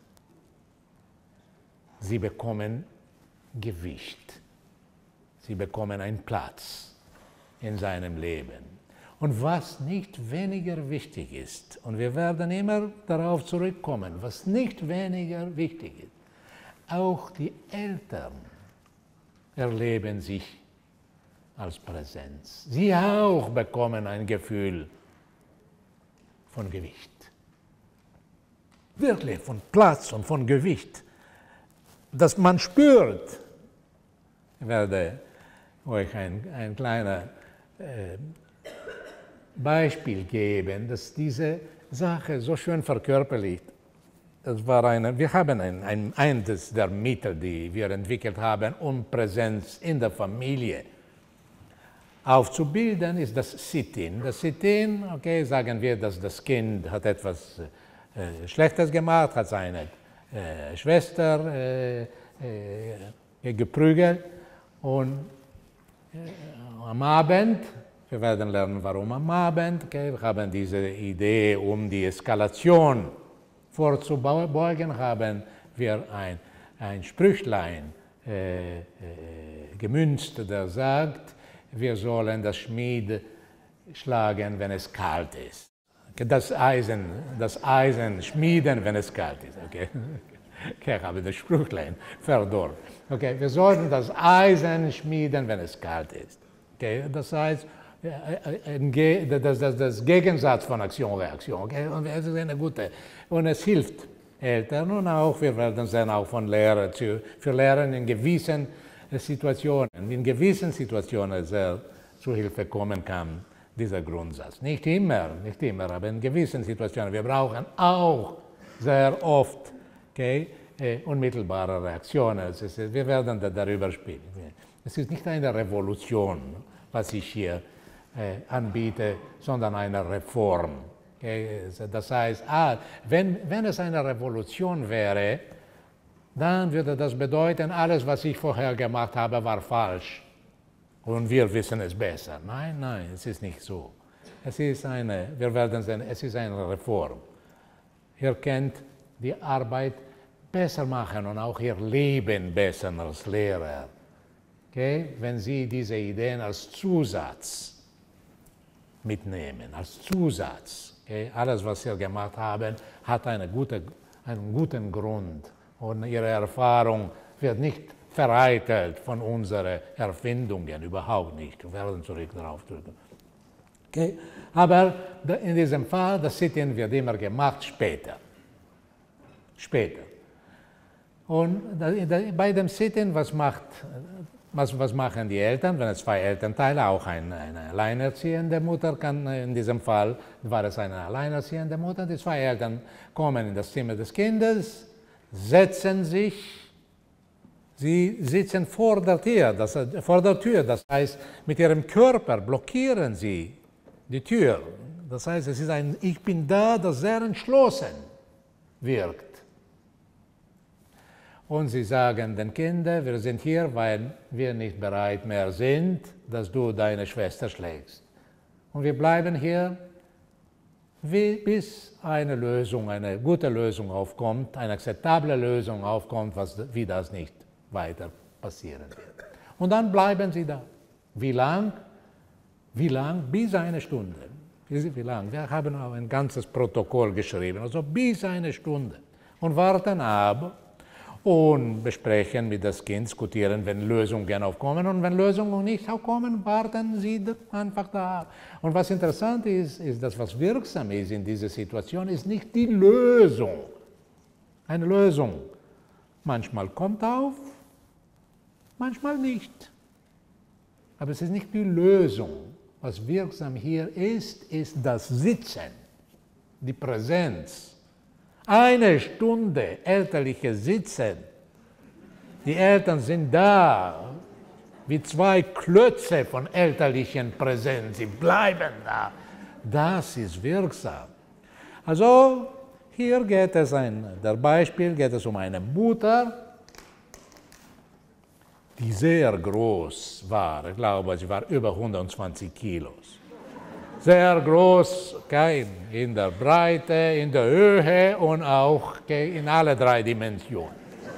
Sie bekommen Gewicht. Sie bekommen einen Platz in seinem Leben. Und was nicht weniger wichtig ist, und wir werden immer darauf zurückkommen, was nicht weniger wichtig ist, auch die Eltern erleben sich als Präsenz. Sie auch bekommen ein Gefühl von Gewicht. Wirklich von Platz und von Gewicht, das man spürt. Ich werde euch ein, ein kleines äh, Beispiel geben, das diese Sache so schön verkörperlicht. Das war eine, wir haben ein, ein, eines der Mittel, die wir entwickelt haben, um Präsenz in der Familie aufzubilden, ist das Sit-in. Das Sit-in, okay, sagen wir, dass das Kind hat etwas äh, Schlechtes gemacht, hat seine äh, Schwester äh, äh, geprügelt und äh, am Abend, wir werden lernen, warum am Abend, okay, wir haben diese Idee, um die Eskalation vorzubeugen, haben wir ein, ein Sprüchlein äh, äh, gemünzt, der sagt, wir sollen das Schmied schlagen, wenn es kalt ist. Das Eisen, das Eisen schmieden, wenn es kalt ist. Okay, okay, ich habe das Sprüchlein verdorben. Okay, wir sollten das Eisen schmieden, wenn es kalt ist. Okay, das heißt, das ist das Gegensatz von Aktion und Reaktion. Okay? Und es ist eine gute, und es hilft Eltern und auch, wir werden sehen, auch von Lehrern, zu, für Lehrer in gewissen Situationen, in gewissen Situationen sehr zu Hilfe kommen kann, dieser Grundsatz. Nicht immer, nicht immer, aber in gewissen Situationen. Wir brauchen auch sehr oft, okay, äh, unmittelbare Reaktionen. Es ist, wir werden da darüber sprechen. Es ist nicht eine Revolution, was ich hier äh, anbiete, sondern eine Reform. Okay? Das heißt, ah, wenn, wenn es eine Revolution wäre, dann würde das bedeuten, alles, was ich vorher gemacht habe, war falsch. Und wir wissen es besser. Nein, nein, es ist nicht so. Es ist eine, wir werden sehen, es ist eine Reform. Ihr könnt die Arbeit besser machen und auch ihr Leben besser als Lehrer. Okay? Wenn Sie diese Ideen als Zusatz mitnehmen, als Zusatz. Okay? Alles, was Sie gemacht haben, hat eine gute, einen guten Grund. Und Ihre Erfahrung wird nicht vereitelt von unseren Erfindungen, überhaupt nicht. Wir werden zurück darauf drücken. Okay? Aber in diesem Fall, das Sit-in wird immer gemacht später. Später. Und bei dem Sit-in, was, was, was machen die Eltern, wenn es zwei Elternteile, auch eine, eine alleinerziehende Mutter kann, in diesem Fall war es eine alleinerziehende Mutter, die zwei Eltern kommen in das Zimmer des Kindes, setzen sich, sie sitzen vor der Tür, das, vor der Tür, das heißt, mit ihrem Körper blockieren sie die Tür. Das heißt, es ist ein Ich bin da, das sehr entschlossen wirkt. Und sie sagen den Kindern, wir sind hier, weil wir nicht bereit mehr sind, dass du deine Schwester schlägst. Und wir bleiben hier, bis eine Lösung, eine gute Lösung aufkommt, eine akzeptable Lösung aufkommt, was, wie das nicht weiter passieren wird. Und dann bleiben sie da. Wie lang? Wie lang? Bis eine Stunde. Wie lang? Wir haben auch ein ganzes Protokoll geschrieben, also bis eine Stunde. Und warten ab und besprechen mit das Kind, diskutieren, wenn Lösungen aufkommen. Und wenn Lösungen nicht aufkommen, warten sie einfach da. Und was interessant ist, ist, dass was wirksam ist in dieser Situation, ist nicht die Lösung. Eine Lösung. Manchmal kommt auf, manchmal nicht. Aber es ist nicht die Lösung. Was wirksam hier ist, ist das Sitzen, die Präsenz. Eine Stunde elterliches Sitzen. Die Eltern sind da, wie zwei Klötze von elterlichen Präsenz. Sie bleiben da. Das ist wirksam. Also, hier geht es, ein, der Beispiel geht es um eine Mutter, die sehr groß war. Ich glaube, sie war über hundertzwanzig Kilos. Sehr groß, okay, in der Breite, in der Höhe und auch okay, in alle drei Dimensionen.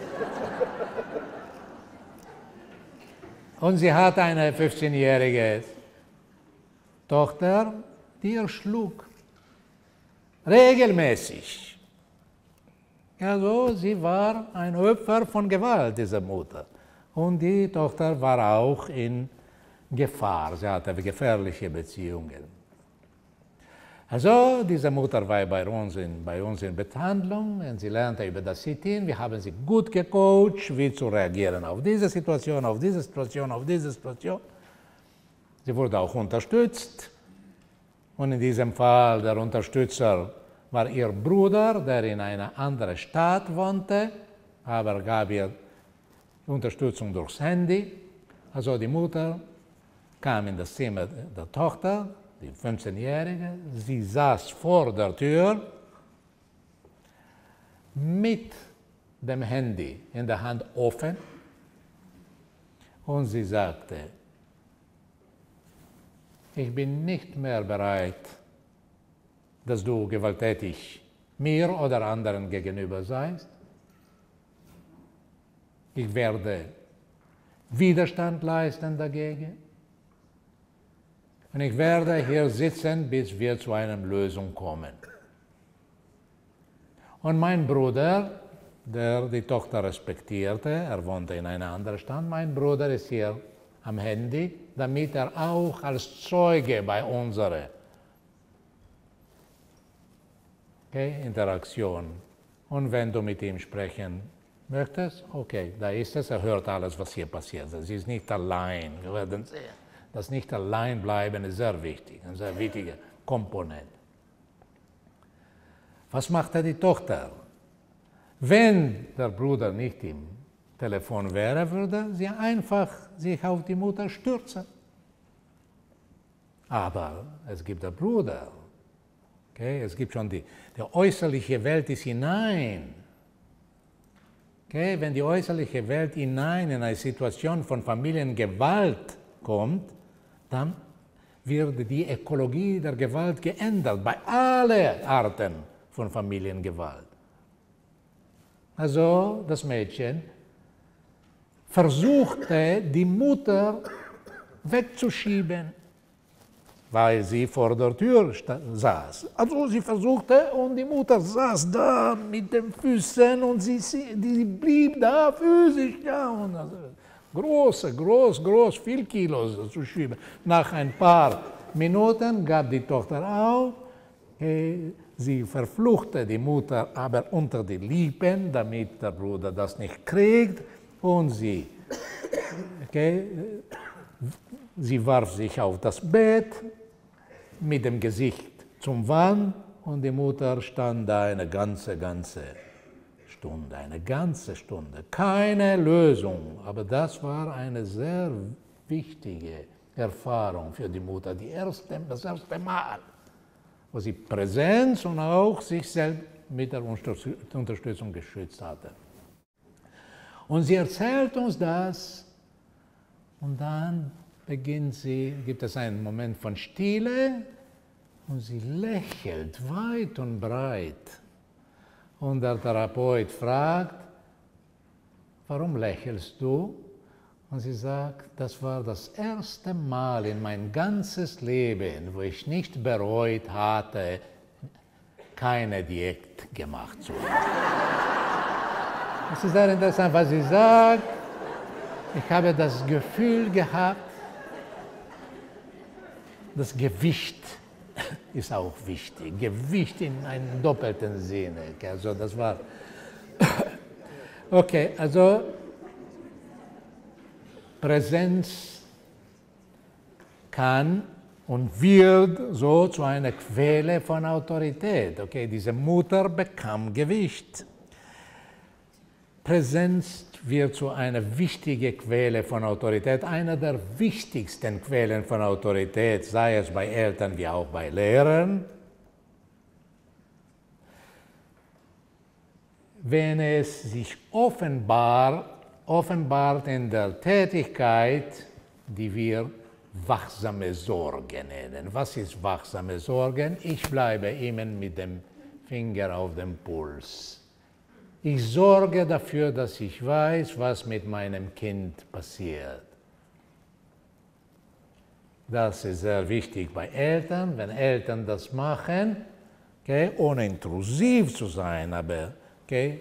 Und sie hat eine fünfzehnjährige Tochter, die erschlug. Regelmäßig. Also sie war ein Opfer von Gewalt, diese Mutter. Und die Tochter war auch in Gefahr. Sie hatte gefährliche Beziehungen. Also, diese Mutter war bei uns, in, bei uns in Behandlung und sie lernte über das Sit-in. Wir haben sie gut gecoacht, wie zu reagieren auf diese Situation, auf diese Situation, auf diese Situation. Sie wurde auch unterstützt. Und in diesem Fall, der Unterstützer war ihr Bruder, der in einer anderen Stadt wohnte, aber gab ihr Unterstützung durchs Handy. Also die Mutter kam in das Zimmer der Tochter, die fünfzehnjährige, sie saß vor der Tür mit dem Handy in der Hand offen und sie sagte, ich bin nicht mehr bereit, dass du gewalttätig mir oder anderen gegenüber seist. Ich werde Widerstand leisten dagegen. Und ich werde hier sitzen, bis wir zu einer Lösung kommen. Und mein Bruder, der die Tochter respektierte, er wohnte in einer anderen Stadt, mein Bruder ist hier am Handy, damit er auch als Zeuge bei unserer okay, Interaktion Und wenn du mit ihm sprechen möchtest, okay, da ist es, er hört alles, was hier passiert. Sie ist nicht allein. Wir werden sehen. Das nicht allein bleiben ist sehr wichtig, eine sehr wichtige Komponente. Was macht die Tochter? Wenn der Bruder nicht im Telefon wäre, würde sie einfach sich auf die Mutter stürzen. Aber es gibt den Bruder. Okay? Es gibt schon die, die äußerliche Welt ist hinein. Okay? Wenn die äußerliche Welt hinein in eine Situation von Familiengewalt kommt, dann wird die Ökologie der Gewalt geändert, bei allen Arten von Familiengewalt. Also das Mädchen versuchte, die Mutter wegzuschieben, weil sie vor der Tür saß. Also sie versuchte und die Mutter saß da mit den Füßen und sie, sie die blieb da physisch da. Und also, große, groß, groß, viel Kilos zu schieben. Nach ein paar Minuten gab die Tochter auf. Sie verfluchte die Mutter aber unter die Lippen, damit der Bruder das nicht kriegt. Und sie, okay, sie warf sich auf das Bett mit dem Gesicht zum Wand und die Mutter stand da eine ganze, ganze Stunde, eine ganze Stunde. Keine Lösung, aber das war eine sehr wichtige Erfahrung für die Mutter, die erste, das erste Mal, wo sie Präsenz und auch sich selbst mit der Unterstützung geschützt hatte. Und sie erzählt uns das und dann beginnt sie, gibt es einen Moment von Stille und sie lächelt weit und breit. Und der Therapeut fragt, warum lächelst du? Und sie sagt, das war das erste Mal in mein ganzes Leben, wo ich nicht bereut hatte, keine Diät gemacht zu haben. Es ist sehr interessant, was sie sagt. Ich habe das Gefühl gehabt, das Gewicht ist auch wichtig. Gewicht in einem doppelten Sinne. Also das war okay, also Präsenz kann und wird so zu einer Quelle von Autorität. Okay, diese Mutter bekam Gewicht. Präsenz wird zu einer wichtigen Quelle von Autorität, einer der wichtigsten Quellen von Autorität, sei es bei Eltern wie auch bei Lehrern. Wenn es sich offenbar, offenbart in der Tätigkeit, die wir wachsame Sorge nennen. Was ist wachsame Sorge? Ich bleibe immer mit dem Finger auf dem Puls. Ich sorge dafür, dass ich weiß, was mit meinem Kind passiert. Das ist sehr wichtig bei Eltern, wenn Eltern das machen, okay, ohne intrusiv zu sein, aber okay,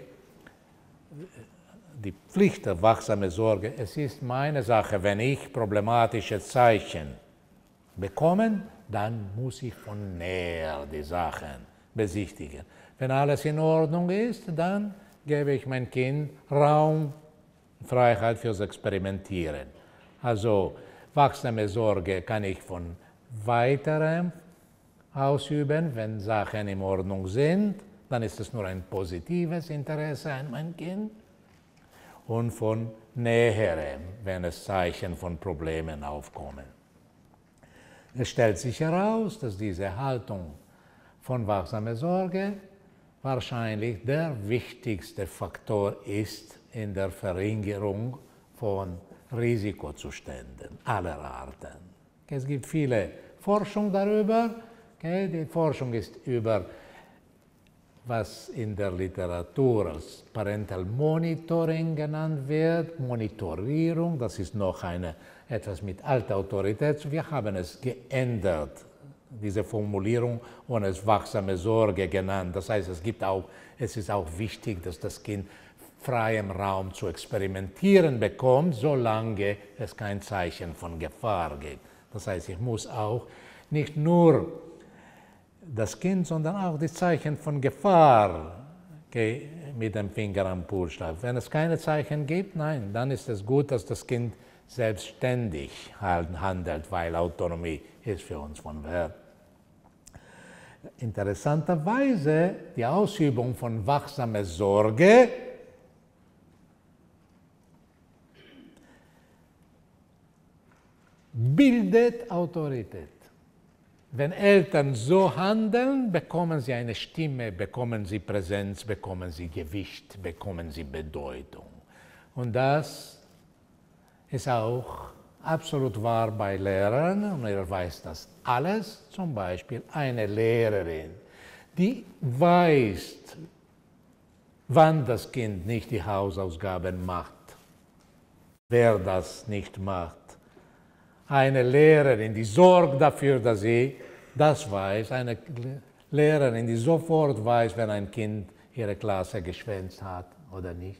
die Pflicht der wachsamen Sorge, es ist meine Sache, wenn ich problematische Zeichen bekomme, dann muss ich von näher die Sachen besichtigen. Wenn alles in Ordnung ist, dann gebe ich mein Kind Raum, Freiheit fürs Experimentieren. Also wachsame Sorge kann ich von weiterem ausüben, wenn Sachen in Ordnung sind, dann ist es nur ein positives Interesse an mein Kind. Und von näherem, wenn es Zeichen von Problemen aufkommen. Es stellt sich heraus, dass diese Haltung von wachsamer Sorge wahrscheinlich der wichtigste Faktor ist in der Verringerung von Risikozuständen aller Arten. Es gibt viele Forschung darüber. Die Forschung ist über, was in der Literatur als Parental Monitoring genannt wird, Monitorierung, das ist noch eine, etwas mit alter Autorität. Wir haben es geändert, diese Formulierung, und es wachsame Sorge genannt. Das heißt, es, gibt auch, es ist auch wichtig, dass das Kind freiem Raum zu experimentieren bekommt, solange es kein Zeichen von Gefahr gibt. Das heißt, ich muss auch nicht nur das Kind, sondern auch die Zeichen von Gefahr okay, mit dem Finger am Pulsschlag. Wenn es keine Zeichen gibt, nein, dann ist es gut, dass das Kind selbstständig handelt, weil Autonomie ist für uns von Wert. Interessanterweise, die Ausübung von wachsamer Sorge bildet Autorität. Wenn Eltern so handeln, bekommen sie eine Stimme, bekommen sie Präsenz, bekommen sie Gewicht, bekommen sie Bedeutung. Und das ist auch absolut wahr bei Lehrern, und ihr weiß das alles. Zum Beispiel eine Lehrerin, die weiß, wann das Kind nicht die Hausaufgaben macht, wer das nicht macht. Eine Lehrerin, die sorgt dafür, dass sie das weiß. Eine Lehrerin, die sofort weiß, wenn ein Kind ihre Klasse geschwänzt hat oder nicht.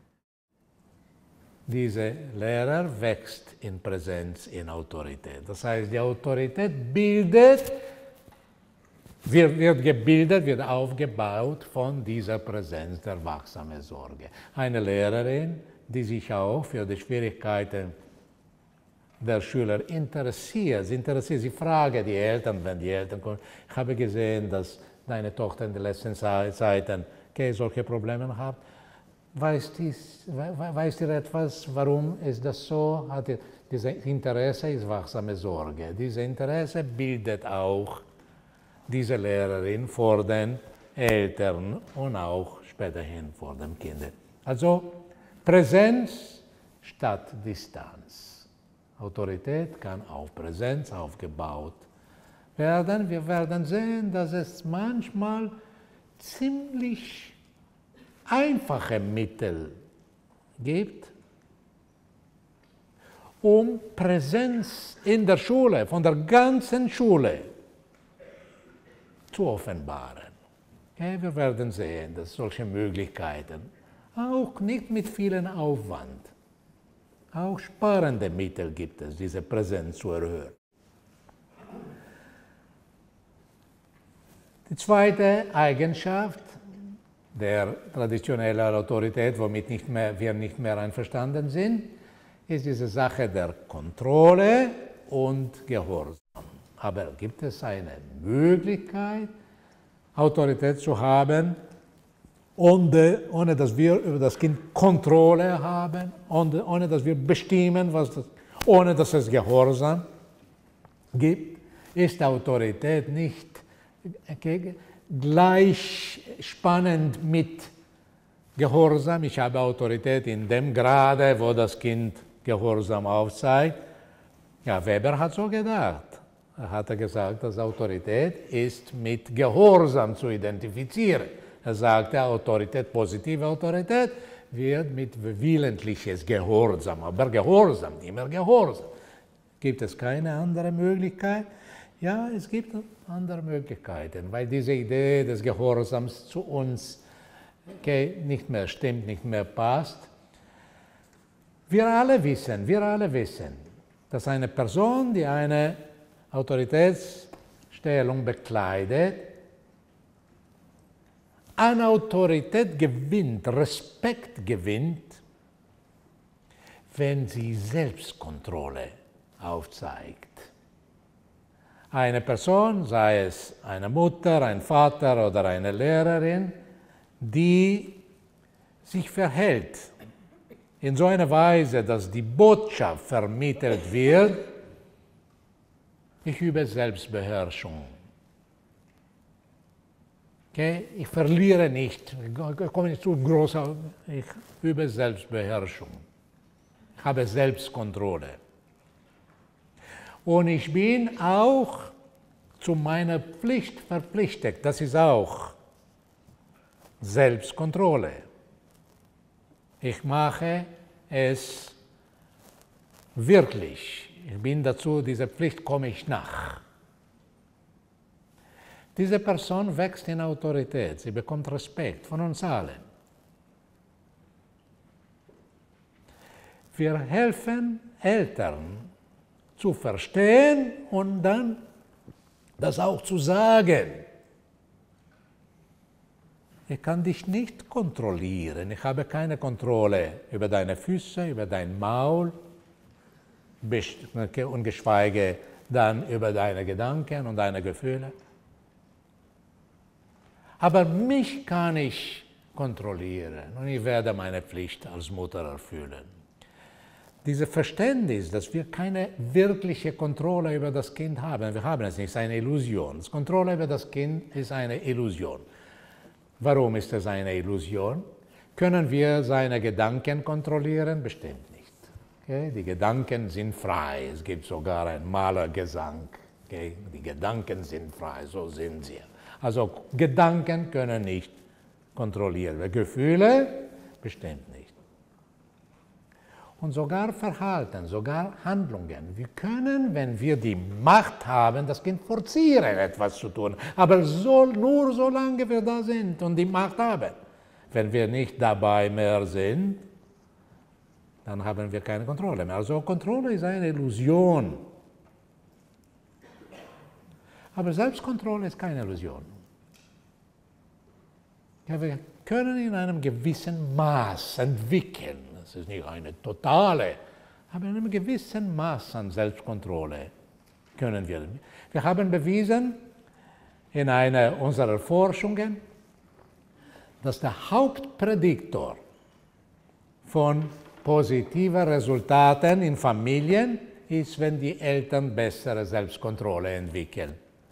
Diese Lehrer wächst in Präsenz, in Autorität. Das heißt, die Autorität bildet, wird, wird gebildet, wird aufgebaut von dieser Präsenz der wachsamen Sorge. Eine Lehrerin, die sich auch für die Schwierigkeiten der Schüler interessiert. Sie interessiert, sie fragt die Eltern, wenn die Eltern kommen. Ich habe gesehen, dass deine Tochter in den letzten Zeiten okay, solche Probleme hat. Weißt du weißt etwas, warum ist das so? Hat dieses Interesse ist wachsame Sorge. Dieses Interesse bildet auch diese Lehrerin vor den Eltern und auch späterhin vor den Kindern. Also Präsenz statt Distanz. Autorität kann auf Präsenz aufgebaut werden. Wir werden sehen, dass es manchmal ziemlich einfache Mittel gibt, um Präsenz in der Schule, von der ganzen Schule, zu offenbaren. Okay, wir werden sehen, dass solche Möglichkeiten, auch nicht mit vielen Aufwand, auch sparende Mittel gibt es, diese Präsenz zu erhöhen. Die zweite Eigenschaft der traditionellen Autorität, womit nicht mehr, wir nicht mehr einverstanden sind, ist diese Sache der Kontrolle und Gehorsam. Aber gibt es eine Möglichkeit, Autorität zu haben, ohne, ohne dass wir über das Kind Kontrolle haben, ohne, ohne dass wir bestimmen, was das, ohne dass es Gehorsam gibt? Ist Autorität nicht okay, gleich spannend mit Gehorsam? Ich habe Autorität in dem Grade, wo das Kind Gehorsam aufzeigt. Ja, Weber hat so gedacht. Er hat gesagt, dass Autorität ist mit Gehorsam zu identifizieren. Er sagte, Autorität, positive Autorität wird mit willentliches Gehorsam, aber Gehorsam, immer Gehorsam. Gibt es keine andere Möglichkeit? Ja, es gibt andere Möglichkeiten, weil diese Idee des Gehorsams zu uns okay, nicht mehr stimmt, nicht mehr passt. Wir alle wissen, wir alle wissen, dass eine Person, die eine Autoritätsstellung bekleidet, an Autorität gewinnt, Respekt gewinnt, wenn sie Selbstkontrolle aufzeigt. Eine Person, sei es eine Mutter, ein Vater oder eine Lehrerin, die sich verhält in so einer Weise, dass die Botschaft vermittelt wird, ich übe Selbstbeherrschung. Okay? Ich verliere nicht, ich komme nicht zu groß, ich übe Selbstbeherrschung. Ich habe Selbstkontrolle. Und ich bin auch zu meiner Pflicht verpflichtet. Das ist auch Selbstkontrolle. Ich mache es wirklich. Ich bin dazu, dieser Pflicht komme ich nach. Diese Person wächst in Autorität. Sie bekommt Respekt von uns allen. Wir helfen Eltern zu verstehen und dann das auch zu sagen. ich kann dich nicht kontrollieren. Ich habe keine Kontrolle über deine Füße, über dein Maul und geschweige dann über deine Gedanken und deine Gefühle. Aber mich kann ich kontrollieren und ich werde meine Pflicht als Mutter erfüllen. Dieses Verständnis, dass wir keine wirkliche Kontrolle über das Kind haben, wir haben es nicht, es ist eine Illusion. Die Kontrolle über das Kind ist eine Illusion. Warum ist es eine Illusion? Können wir seine Gedanken kontrollieren? Bestimmt nicht. Okay? Die Gedanken sind frei, es gibt sogar einen Malergesang. Okay? Die Gedanken sind frei, so sind sie. Also Gedanken können nicht kontrolliert werden, Gefühle bestimmt nicht. Und sogar Verhalten, sogar Handlungen. Wir können, wenn wir die Macht haben, das Kind forcieren, etwas zu tun. Aber so, nur solange wir da sind und die Macht haben. Wenn wir nicht dabei mehr sind, dann haben wir keine Kontrolle mehr. Also Kontrolle ist eine Illusion. Aber Selbstkontrolle ist keine Illusion. Ja, wir können in einem gewissen Maß entwickeln. Das ist nicht eine totale, aber in einem gewissen Maß an Selbstkontrolle können wir. Wir haben bewiesen in einer unserer Forschungen, dass der Hauptprädiktor von positiven Resultaten in Familien ist, wenn die Eltern bessere Selbstkontrolle entwickeln.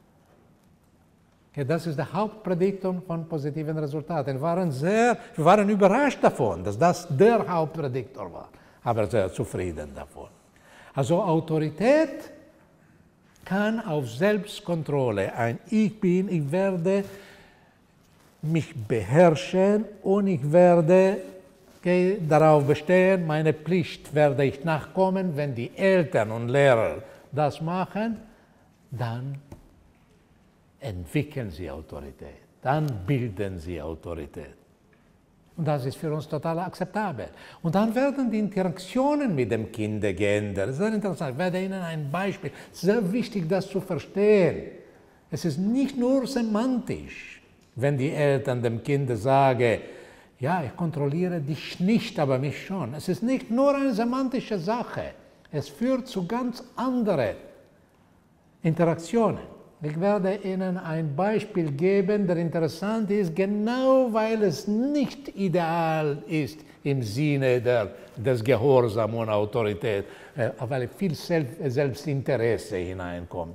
Das ist der Hauptprädiktor von positiven Resultaten. Wir waren, sehr, wir waren überrascht davon, dass das der Hauptprädiktor war, aber sehr zufrieden davon. Also Autorität kann auf Selbstkontrolle ein Ich bin, ich werde mich beherrschen und ich werde okay, darauf bestehen, meine Pflicht werde ich nachkommen. Wenn die Eltern und Lehrer das machen, dann entwickeln sie Autorität, dann bilden sie Autorität. Und das ist für uns total akzeptabel. Und dann werden die Interaktionen mit dem Kind geändert. Das ist sehr interessant. Ich werde Ihnen ein Beispiel. Es ist sehr wichtig, das zu verstehen. Es ist nicht nur semantisch, wenn die Eltern dem Kind sagen, ja, ich kontrolliere dich nicht, aber mich schon. Es ist nicht nur eine semantische Sache. Es führt zu ganz anderen Interaktionen. Ich werde Ihnen ein Beispiel geben, das interessant ist, genau weil es nicht ideal ist im Sinne der, des Gehorsams und Autorität, äh, weil viel Selbst, Selbstinteresse hineinkommt.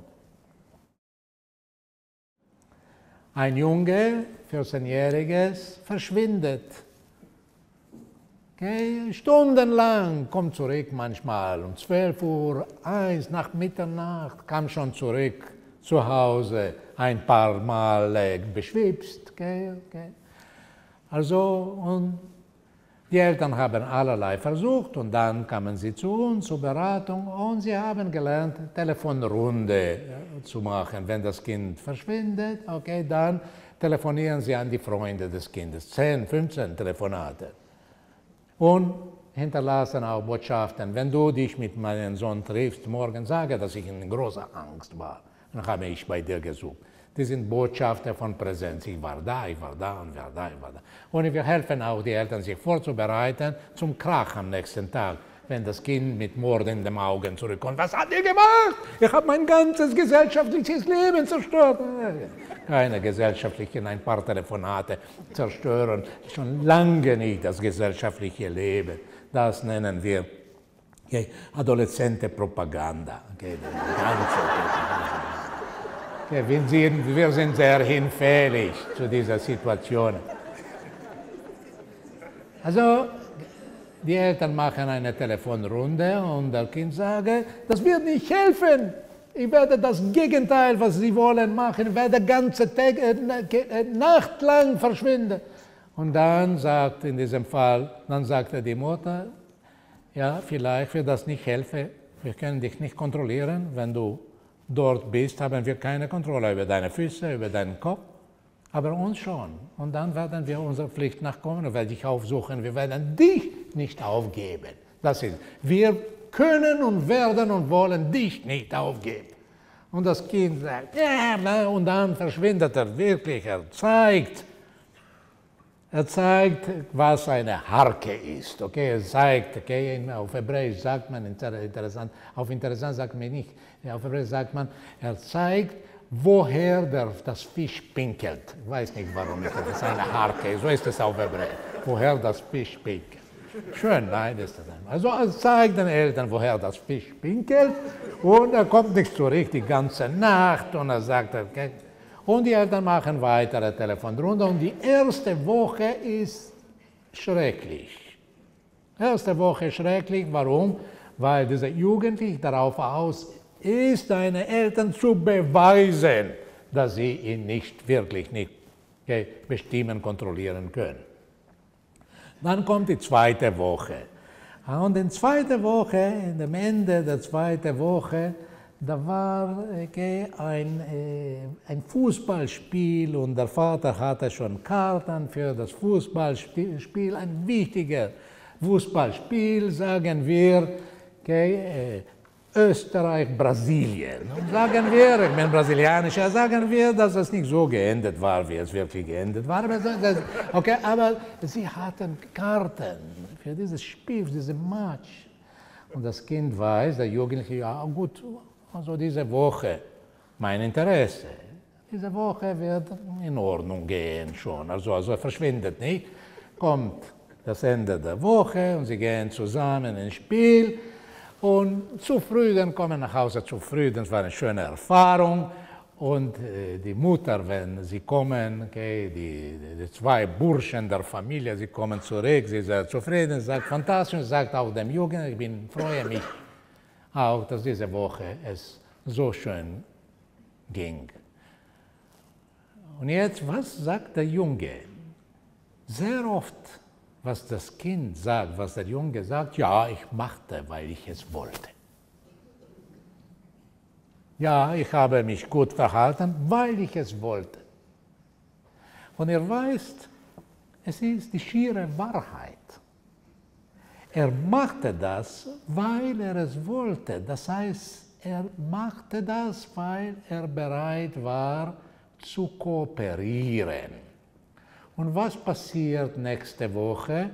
Ein Junge, vierzehnjähriges, verschwindet. Okay, stundenlang, kommt zurück manchmal um zwölf Uhr, eins nach Mitternacht, kam schon zurück. Zu Hause ein paar Mal äh, beschwipst. Okay, okay. Also, und die Eltern haben allerlei versucht und dann kamen sie zu uns zur Beratung und sie haben gelernt, Telefonrunde äh, zu machen. Wenn das Kind verschwindet, okay, dann telefonieren sie an die Freunde des Kindes. zehn, fünfzehn Telefonate. Und hinterlassen auch Botschaften. Wenn du dich mit meinem Sohn triffst, morgen sage, dass ich in großer Angst war. Dann habe ich bei dir gesucht. Die sind Botschafter von Präsenz. Ich war da, ich war da und war da, ich war da. Und wir helfen auch die Eltern, sich vorzubereiten zum Krach am nächsten Tag, wenn das Kind mit Mord in den Augen zurückkommt. Was hat ihr gemacht? Ich habe mein ganzes gesellschaftliches Leben zerstört. Keine gesellschaftlichen, ein paar Telefonate zerstören schon lange nicht das gesellschaftliche Leben. Das nennen wir okay, adoleszente Propaganda. Okay, okay, wir, sind, wir sind sehr hinfällig zu dieser Situation. Also, die Eltern machen eine Telefonrunde und das Kind sagt, das wird nicht helfen. Ich werde das Gegenteil, was Sie wollen, machen. Ich werde ganze Tag, äh, Nacht lang verschwinden. Und dann sagt in diesem Fall, dann sagte die Mutter, ja, vielleicht wird das nicht helfen. Wir können dich nicht kontrollieren. Wenn du dort bist, haben wir keine Kontrolle über deine Füße, über deinen Kopf. Aber uns schon. Und dann werden wir unserer Pflicht nachkommen und werden dich aufsuchen. Wir werden dich nicht aufgeben. Das ist, wir können und werden und wollen dich nicht aufgeben. Und das Kind sagt, ja, und dann verschwindet er wirklich. Er zeigt Er zeigt, was eine Harke ist. Okay, er zeigt, okay, auf Hebräisch sagt man, interessant, auf interessant sagt man nicht, auf Hebräisch sagt man, er zeigt, woher der, das Fisch pinkelt. Ich weiß nicht, warum ist das, das ist eine Harke, so ist es auf Hebräisch, woher das Fisch pinkelt. Schön, nein, das ist das nicht. Also er zeigt den Eltern, woher das Fisch pinkelt und er kommt nicht zurück die ganze Nacht und er sagt, okay, und die Eltern machen weitere Telefonrunde und die erste Woche ist schrecklich. Erste Woche schrecklich, warum? Weil dieser Jugendliche darauf aus ist, seine Eltern zu beweisen, dass sie ihn nicht wirklich nicht okay, bestimmen, kontrollieren können. Dann kommt die zweite Woche. Und in der zweiten Woche, am Ende der zweiten Woche, da war okay, ein, äh, ein Fußballspiel und der Vater hatte schon Karten für das Fußballspiel, ein wichtiger Fußballspiel, sagen wir, okay, äh, Österreich-Brasilien. Und sagen wir, ich bin brasilianischer, sagen wir, dass es nicht so geendet war, wie es wirklich geendet war. Aber, das, okay, aber sie hatten Karten für dieses Spiel, für diesen Match. Und das Kind weiß, der Jugendliche, ja gut, also diese Woche, mein Interesse, diese Woche wird in Ordnung gehen schon, also, also verschwindet nicht, kommt das Ende der Woche und sie gehen zusammen ins Spiel und zufrieden, kommen nach Hause zufrieden, es war eine schöne Erfahrung und äh, die Mutter, wenn sie kommen, okay, die, die, die zwei Burschen der Familie, sie kommen zurück, sie sind zufrieden, sagt fantastisch, sagt auch dem Jungen, ich bin, freue mich, auch, dass diese Woche es so schön ging. Und jetzt, was sagt der Junge? Sehr oft, was das Kind sagt, was der Junge sagt, ja, ich machte, weil ich es wollte. Ja, ich habe mich gut verhalten, weil ich es wollte. Und ihr weißt, es ist die schiere Wahrheit. Er machte das, weil er es wollte. Das heißt, er machte das, weil er bereit war, zu kooperieren. Und was passiert nächste Woche?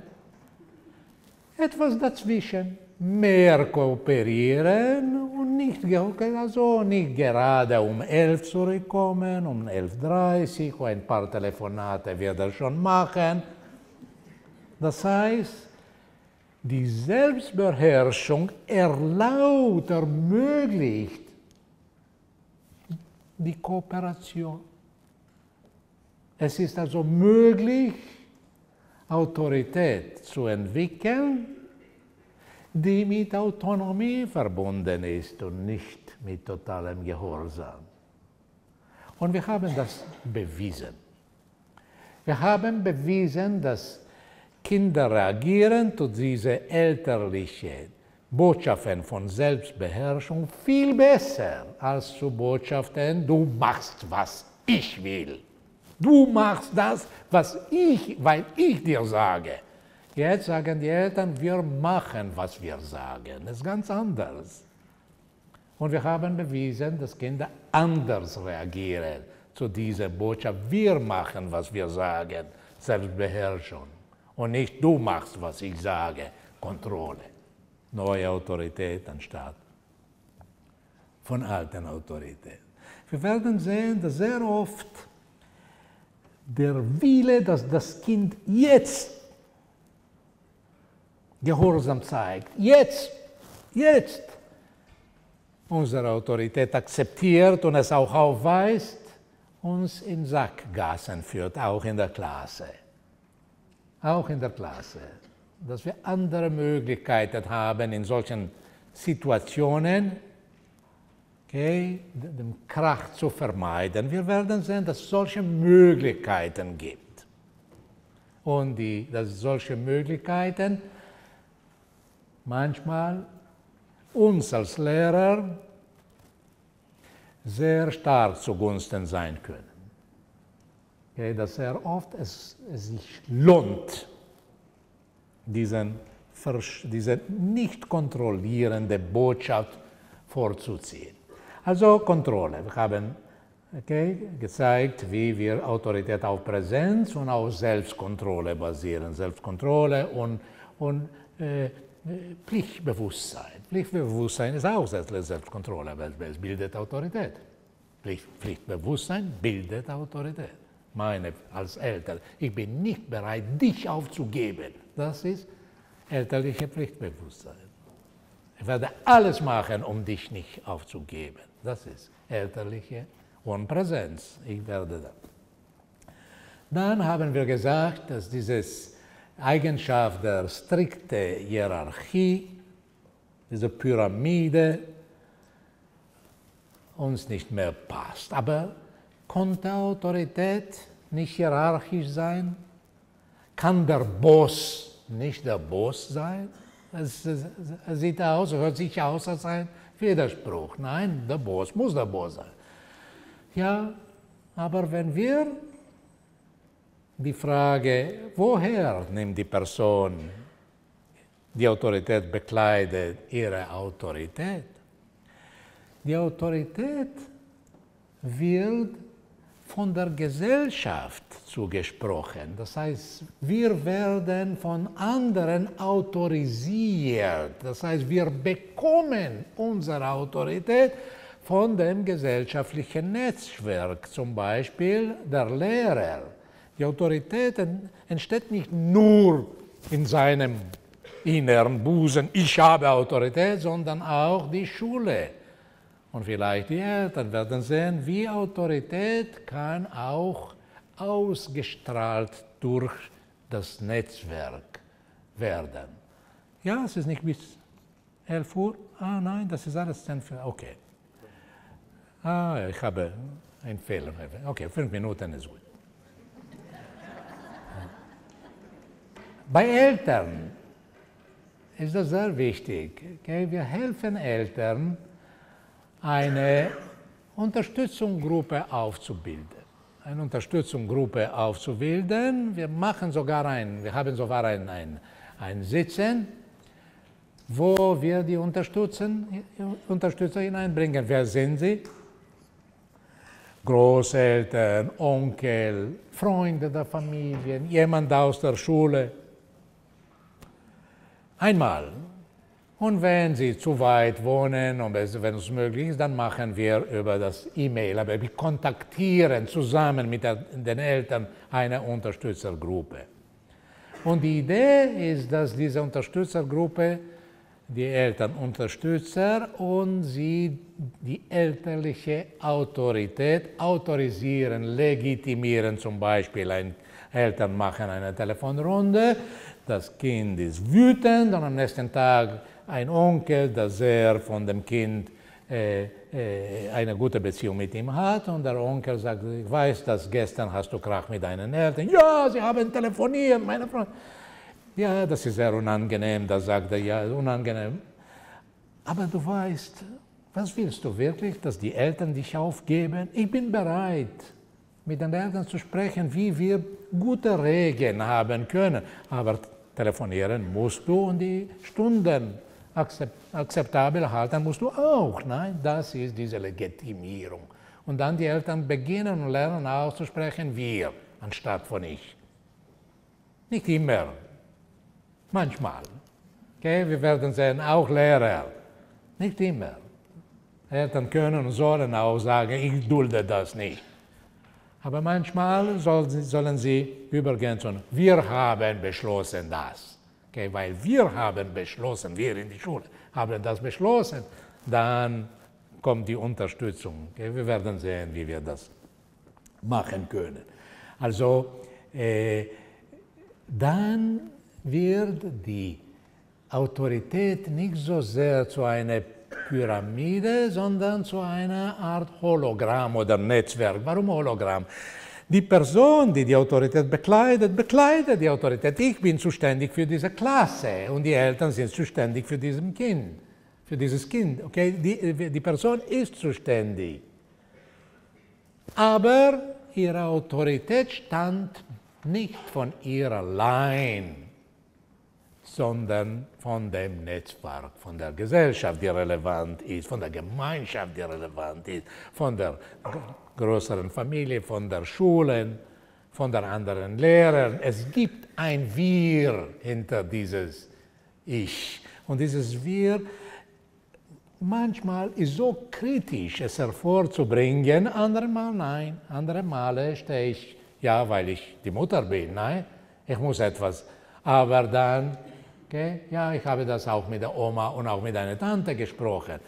Etwas dazwischen. Mehr kooperieren und nicht, also nicht gerade um elf zurückkommen, um elf Uhr dreißig, ein paar Telefonate wird er schon machen. Das heißt, die Selbstbeherrschung erlaubt, ermöglicht die Kooperation. Es ist also möglich, Autorität zu entwickeln, die mit Autonomie verbunden ist und nicht mit totalem Gehorsam. Und wir haben das bewiesen. Wir haben bewiesen, dass Kinder reagieren zu diese elterlichen Botschaften von Selbstbeherrschung viel besser als zu Botschaften, du machst, was ich will. Du machst das, was ich, weil ich dir sage. Jetzt sagen die Eltern, wir machen, was wir sagen. Das ist ganz anders. Und wir haben bewiesen, dass Kinder anders reagieren zu dieser Botschaft. Wir machen, was wir sagen, Selbstbeherrschung. Und nicht du machst, was ich sage, Kontrolle. Neue Autorität anstatt von alten Autorität. Wir werden sehen, dass sehr oft der Wille, dass das Kind jetzt Gehorsam zeigt, jetzt, jetzt unsere Autorität akzeptiert und es auch aufweist, uns in Sackgassen führt, auch in der Klasse. Auch in der Klasse. Dass wir andere Möglichkeiten haben in solchen Situationen, okay, den Krach zu vermeiden. Wir werden sehen, dass es solche Möglichkeiten gibt. Und die, dass solche Möglichkeiten manchmal uns als Lehrer sehr stark zugunsten sein können. Okay, dass sehr oft es, es sich lohnt, diesen, diese nicht kontrollierende Botschaft vorzuziehen. Also Kontrolle. Wir haben okay, gezeigt, wie wir Autorität auf Präsenz und auf Selbstkontrolle basieren. Selbstkontrolle und, und äh, Pflichtbewusstsein. Pflichtbewusstsein ist auch Selbstkontrolle, weil es bildet Autorität. Pflicht, Pflichtbewusstsein bildet Autorität. Meine als Eltern, ich bin nicht bereit, dich aufzugeben. Das ist elterliche Pflichtbewusstsein. Ich werde alles machen, um dich nicht aufzugeben. Das ist elterliche und Präsenz. Ich werde das. Dann haben wir gesagt, dass diese Eigenschaft der strikten Hierarchie, diese Pyramide, uns nicht mehr passt. Aber konnte Autorität nicht hierarchisch sein? Kann der Boss nicht der Boss sein? Es, es, es sieht aus, hört sich aus als ein Widerspruch. Nein, der Boss muss der Boss sein. Ja, aber wenn wir die Frage, woher nimmt die Person, die Autorität bekleidet, ihre Autorität? Die Autorität wird von der Gesellschaft zugesprochen. Das heißt, wir werden von anderen autorisiert. Das heißt, wir bekommen unsere Autorität von dem gesellschaftlichen Netzwerk, zum Beispiel der Lehrer. Die Autorität entsteht nicht nur in seinem inneren Busen, ich habe Autorität, sondern auch die Schule. Und vielleicht die Eltern werden sehen, wie Autorität kann auch ausgestrahlt durch das Netzwerk werden. Ja, es ist nicht bis elf Uhr. Ah nein, das ist alles zehn Uhr. Okay. Ah, ich habe einen Fehler. Okay, fünf Minuten ist gut. Bei Eltern ist das sehr wichtig. Okay? Wir helfen Eltern, eine Unterstützungsgruppe aufzubilden. Eine Unterstützungsgruppe aufzubilden. Wir machen sogar ein, wir haben sogar ein, ein, ein Sitzen, wo wir die Unterstützen, Unterstützer hineinbringen. Wer sind sie? Großeltern, Onkel, Freunde der Familie, jemand aus der Schule. Einmal. Und wenn Sie zu weit wohnen und wenn es möglich ist, dann machen wir über das E-Mail, aber wir kontaktieren zusammen mit der, den Eltern eine Unterstützergruppe. Und die Idee ist, dass diese Unterstützergruppe die Eltern Unterstützer und sie die elterliche Autorität autorisieren, legitimieren. Zum Beispiel ein Eltern machen eine Telefonrunde, das Kind ist wütend und am nächsten Tag ein Onkel, der sehr von dem Kind äh, äh, eine gute Beziehung mit ihm hat und der Onkel sagt, ich weiß, dass gestern hast du Krach mit deinen Eltern. Ja, sie haben telefoniert, meine Freunde. Ja, das ist sehr unangenehm, da sagt er, ja, unangenehm. Aber du weißt, was willst du wirklich, dass die Eltern dich aufgeben? Ich bin bereit, mit den Eltern zu sprechen, wie wir gute Regeln haben können. Aber telefonieren musst du und die Stunden akzeptabel halten musst du auch. Nein, das ist diese Legitimierung. Und dann die Eltern beginnen und lernen auszusprechen, wir, anstatt von ich. Nicht immer. Manchmal. Okay, wir werden sehen, auch Lehrer. Nicht immer. Eltern können und sollen auch sagen, ich dulde das nicht. Aber manchmal soll, sollen sie übergehen zu, wir haben beschlossen das. Okay, weil wir haben beschlossen, wir in die Schule haben das beschlossen, dann kommt die Unterstützung. Okay, wir werden sehen, wie wir das machen können. Also, äh, dann wird die Autorität nicht so sehr zu einer Pyramide, sondern zu einer Art Hologramm oder Netzwerk. Warum Hologramm? Die Person, die die Autorität bekleidet, bekleidet die Autorität. Ich bin zuständig für diese Klasse und die Eltern sind zuständig für dieses Kind. Für dieses Kind. Okay? Die, die Person ist zuständig. Aber ihre Autorität stammt nicht von ihr allein, sondern von dem Netzwerk, von der Gesellschaft, die relevant ist, von der Gemeinschaft, die relevant ist, von der größeren Familie, von der Schule, von den anderen Lehrern. Es gibt ein Wir hinter dieses Ich. Und dieses Wir manchmal ist so kritisch, es hervorzubringen, andere Mal nein, andere Male stehe ich, ja, weil ich die Mutter bin, nein, ich muss etwas. Aber dann, okay, ja, ich habe das auch mit der Oma und auch mit einer Tante gesprochen.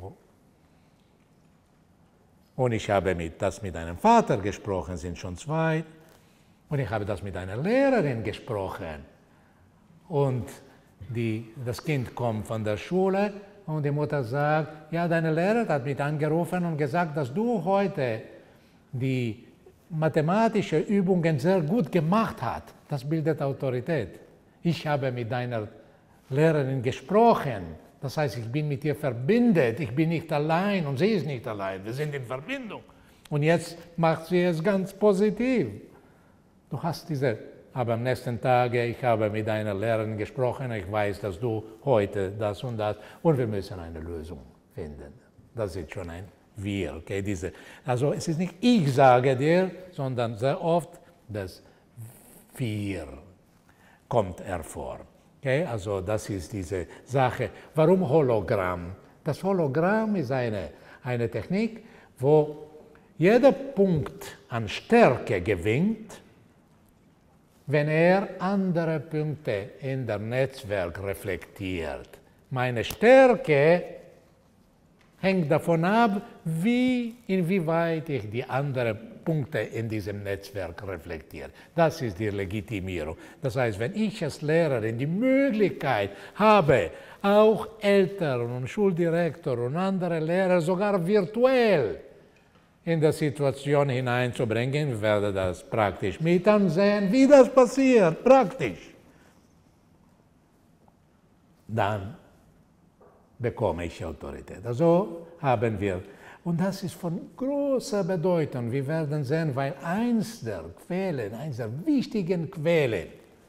Und ich habe mit, das mit einem Vater gesprochen, sind schon zwei. Und ich habe das mit einer Lehrerin gesprochen. Und die, das Kind kommt von der Schule und die Mutter sagt, ja, deine Lehrerin hat mich angerufen und gesagt, dass du heute die mathematische Übungen sehr gut gemacht hast. Das bildet Autorität. Ich habe mit deiner Lehrerin gesprochen. Das heißt, ich bin mit ihr verbindet. Ich bin nicht allein und sie ist nicht allein. Wir sind in Verbindung. Und jetzt macht sie es ganz positiv. Du hast diese, aber am nächsten Tag, ich habe mit deiner Lehrerin gesprochen, ich weiß, dass du heute das und das, und wir müssen eine Lösung finden. Das ist schon ein Wir. Okay? Diese, also es ist nicht ich sage dir, sondern sehr oft das Wir kommt hervor. Okay? Also das ist diese Sache. Warum Hologramm? Das Hologramm ist eine, eine Technik, wo jeder Punkt an Stärke gewinnt, wenn er andere Punkte in der Netzwerk reflektiert. Meine Stärke hängt davon ab, wie, inwieweit ich die anderen Punkte in diesem Netzwerk reflektiere. Das ist die Legitimierung. Das heißt, wenn ich als Lehrerin die Möglichkeit habe, auch Eltern und Schuldirektor und andere Lehrer sogar virtuell in die Situation hineinzubringen, ich werde das praktisch mit ansehen, wie das passiert, praktisch. Dann bekomme ich Autorität. Also haben wir, und das ist von großer Bedeutung, wir werden sehen, weil eins der Quellen, eins der wichtigen Quellen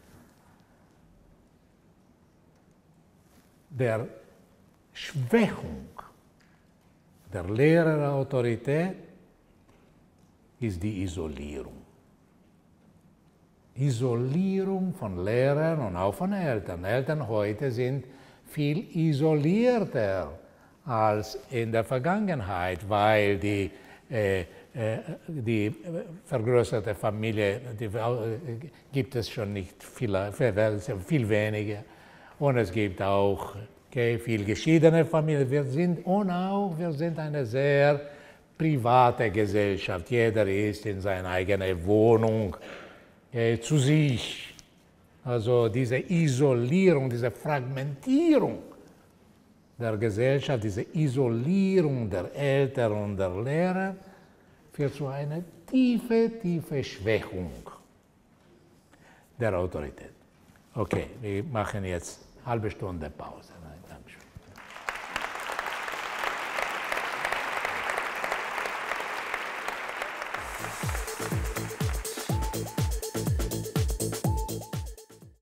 der Schwächung der Lehrerautorität ist die Isolierung. Isolierung von Lehrern und auch von Eltern. Eltern heute sind viel isolierter als in der Vergangenheit, weil die, äh, äh, die vergrößerte Familie, die, äh, gibt es schon nicht viel, viel weniger. Und es gibt auch okay, viel geschiedene Familien. Wir sind, und auch wir sind eine sehr private Gesellschaft. Jeder ist in seiner eigenen Wohnung äh, zu sich. Also diese Isolierung, diese Fragmentierung der Gesellschaft, diese Isolierung der Eltern und der Lehrer führt zu einer tiefe, tiefe Schwächung der Autorität. Okay, wir machen jetzt eine halbe Stunde Pause.